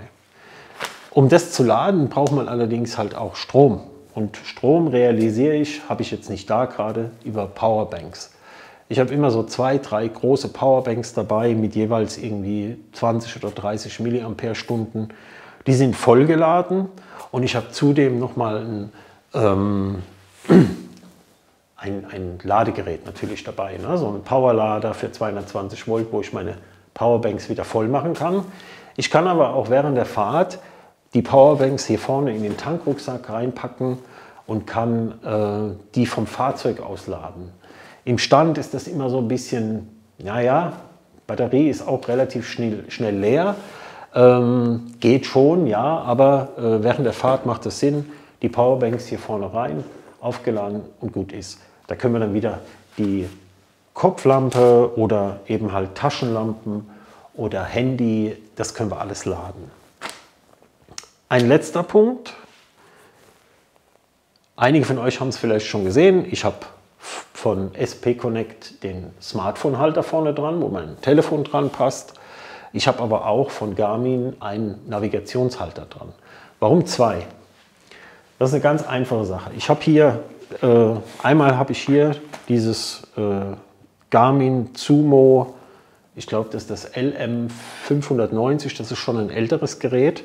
Um das zu laden, braucht man allerdings halt auch Strom. Und Strom realisiere ich, habe ich jetzt nicht da gerade, über Powerbanks. Ich habe immer so zwei, drei große Powerbanks dabei mit jeweils irgendwie zwanzig oder dreißig Milliampere-Stunden. Die sind vollgeladen und ich habe zudem nochmal ein, ähm, ein, ein Ladegerät natürlich dabei, ne? So ein Powerlader für zweihundertzwanzig Volt, wo ich meine Powerbanks wieder voll machen kann. Ich kann aber auch während der Fahrt die Powerbanks hier vorne in den Tankrucksack reinpacken und kann äh, die vom Fahrzeug aus laden. Im Stand ist das immer so ein bisschen, naja, Batterie ist auch relativ schnell, schnell leer. Ähm, geht schon, ja, aber äh, während der Fahrt macht es Sinn, die Powerbanks hier vorne rein, aufgeladen und gut ist. Da können wir dann wieder die Kopflampe oder eben halt Taschenlampen oder Handy, das können wir alles laden. Ein letzter Punkt. Einige von euch haben es vielleicht schon gesehen. Ich habe von S P Connect den Smartphone-Halter vorne dran, wo mein Telefon dran passt. Ich habe aber auch von Garmin einen Navigationshalter dran. Warum zwei? Das ist eine ganz einfache Sache. Ich habe hier, äh, einmal habe ich hier dieses äh, Garmin Zumo, ich glaube, das ist das L M fünfhundertneunzig, das ist schon ein älteres Gerät.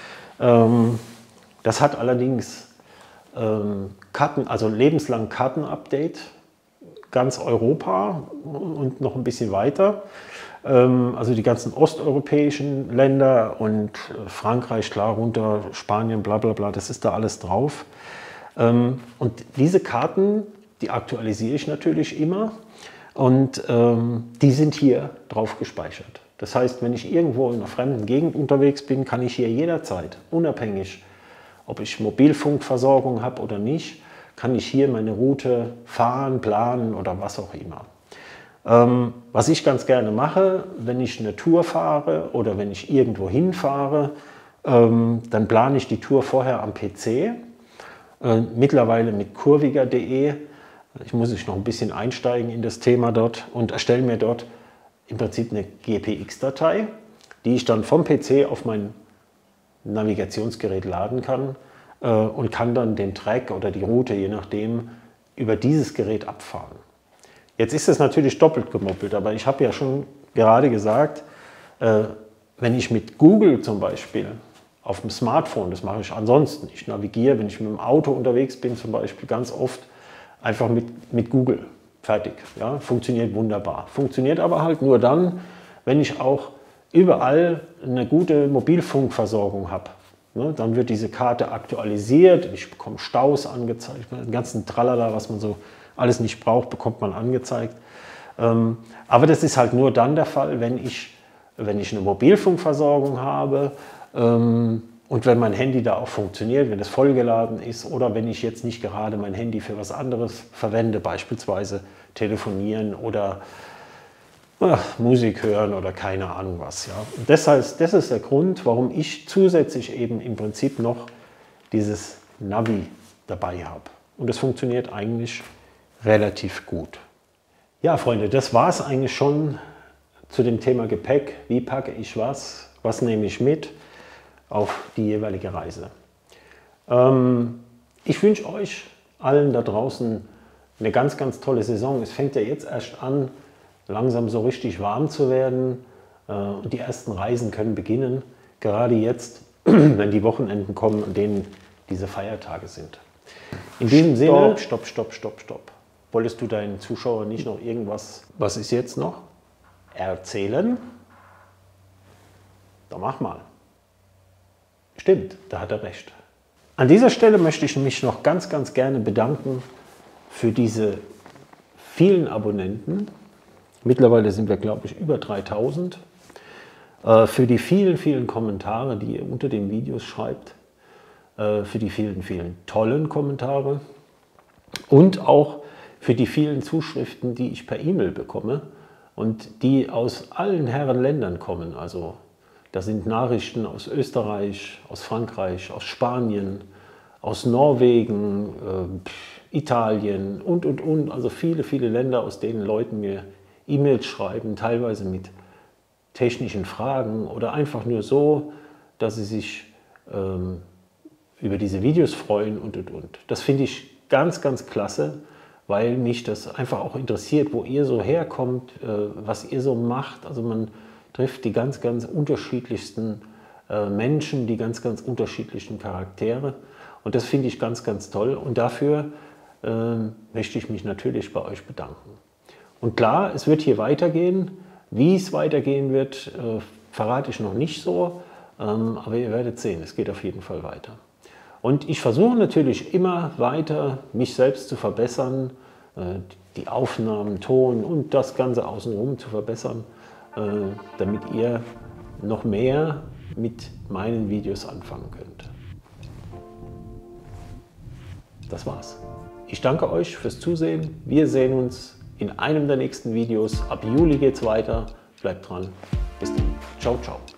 Ähm, das hat allerdings ähm, Karten, also lebenslang Kartenupdate, ganz Europa und noch ein bisschen weiter. Ähm, also die ganzen osteuropäischen Länder und Frankreich, klar, runter, Spanien, bla bla bla, das ist da alles drauf. Ähm, und diese Karten, die aktualisiere ich natürlich immer und ähm, die sind hier drauf gespeichert. Das heißt, wenn ich irgendwo in einer fremden Gegend unterwegs bin, kann ich hier jederzeit, unabhängig, ob ich Mobilfunkversorgung habe oder nicht, kann ich hier meine Route fahren, planen oder was auch immer. Ähm, was ich ganz gerne mache, wenn ich eine Tour fahre oder wenn ich irgendwo hinfahre, ähm, dann plane ich die Tour vorher am P C, äh, mittlerweile mit kurviger punkt de. Ich muss ich noch ein bisschen einsteigen in das Thema dort und erstelle mir dort im Prinzip eine G P X-Datei, die ich dann vom P C auf mein Navigationsgerät laden kann äh, und kann dann den Track oder die Route, je nachdem, über dieses Gerät abfahren. Jetzt ist es natürlich doppelt gemoppelt, aber ich habe ja schon gerade gesagt, äh, wenn ich mit Google zum Beispiel auf dem Smartphone, das mache ich ansonsten, ich navigiere, wenn ich mit dem Auto unterwegs bin zum Beispiel, ganz oft einfach mit, mit Google. Fertig. Ja, funktioniert wunderbar. Funktioniert aber halt nur dann, wenn ich auch überall eine gute Mobilfunkversorgung habe. Ne, dann wird diese Karte aktualisiert, ich bekomme Staus angezeigt, den ganzen Tralala, was man so alles nicht braucht, bekommt man angezeigt. Ähm, aber das ist halt nur dann der Fall, wenn ich, wenn ich eine Mobilfunkversorgung habe ähm, und wenn mein Handy da auch funktioniert, wenn es vollgeladen ist oder wenn ich jetzt nicht gerade mein Handy für was anderes verwende, beispielsweise telefonieren oder ach, Musik hören oder keine Ahnung was. Ja. Und das heißt, das ist der Grund, warum ich zusätzlich eben im Prinzip noch dieses Navi dabei habe. Und das funktioniert eigentlich relativ gut. Ja, Freunde, das war es eigentlich schon zu dem Thema Gepäck. Wie packe ich was? Was nehme ich mit auf die jeweilige Reise? Ähm, ich wünsche euch allen da draußen eine ganz, ganz tolle Saison. Es fängt ja jetzt erst an, langsam so richtig warm zu werden. Äh, und die ersten Reisen können beginnen. Gerade jetzt, wenn die Wochenenden kommen, an denen diese Feiertage sind. In diesem Sinne, stopp, stopp, stopp, stopp. Wolltest du deinen Zuschauern nicht noch irgendwas, was ist jetzt noch, erzählen? Dann mach mal. Stimmt, da hat er recht. An dieser Stelle möchte ich mich noch ganz, ganz gerne bedanken für diese vielen Abonnenten. Mittlerweile sind wir, glaube ich, über dreitausend. Äh, für die vielen, vielen Kommentare, die ihr unter den Videos schreibt. Äh, für die vielen, vielen tollen Kommentare. Und auch für die vielen Zuschriften, die ich per E-Mail bekomme und die aus allen Herren Ländern kommen. Also da sind Nachrichten aus Österreich, aus Frankreich, aus Spanien, aus Norwegen, äh, Italien und, und, und. Also viele, viele Länder, aus denen Leute mir E-Mails schreiben, teilweise mit technischen Fragen oder einfach nur so, dass sie sich ähm, über diese Videos freuen und, und, und. Das finde ich ganz, ganz klasse, weil mich das einfach auch interessiert, wo ihr so herkommt, äh, was ihr so macht. Also man trifft die ganz, ganz unterschiedlichsten äh, Menschen, die ganz, ganz unterschiedlichen Charaktere. Und das finde ich ganz, ganz toll. Und dafür äh, möchte ich mich natürlich bei euch bedanken. Und klar, es wird hier weitergehen. Wie es weitergehen wird, äh, verrate ich noch nicht so, ähm, aber ihr werdet sehen, es geht auf jeden Fall weiter. Und ich versuche natürlich immer weiter, mich selbst zu verbessern, äh, die Aufnahmen, Ton und das Ganze außenrum zu verbessern, äh, damit ihr noch mehr mit meinen Videos anfangen könnt. Das war's. Ich danke euch fürs Zusehen. Wir sehen uns in einem der nächsten Videos. Ab Juli geht's weiter. Bleibt dran. Bis dann. Ciao, ciao.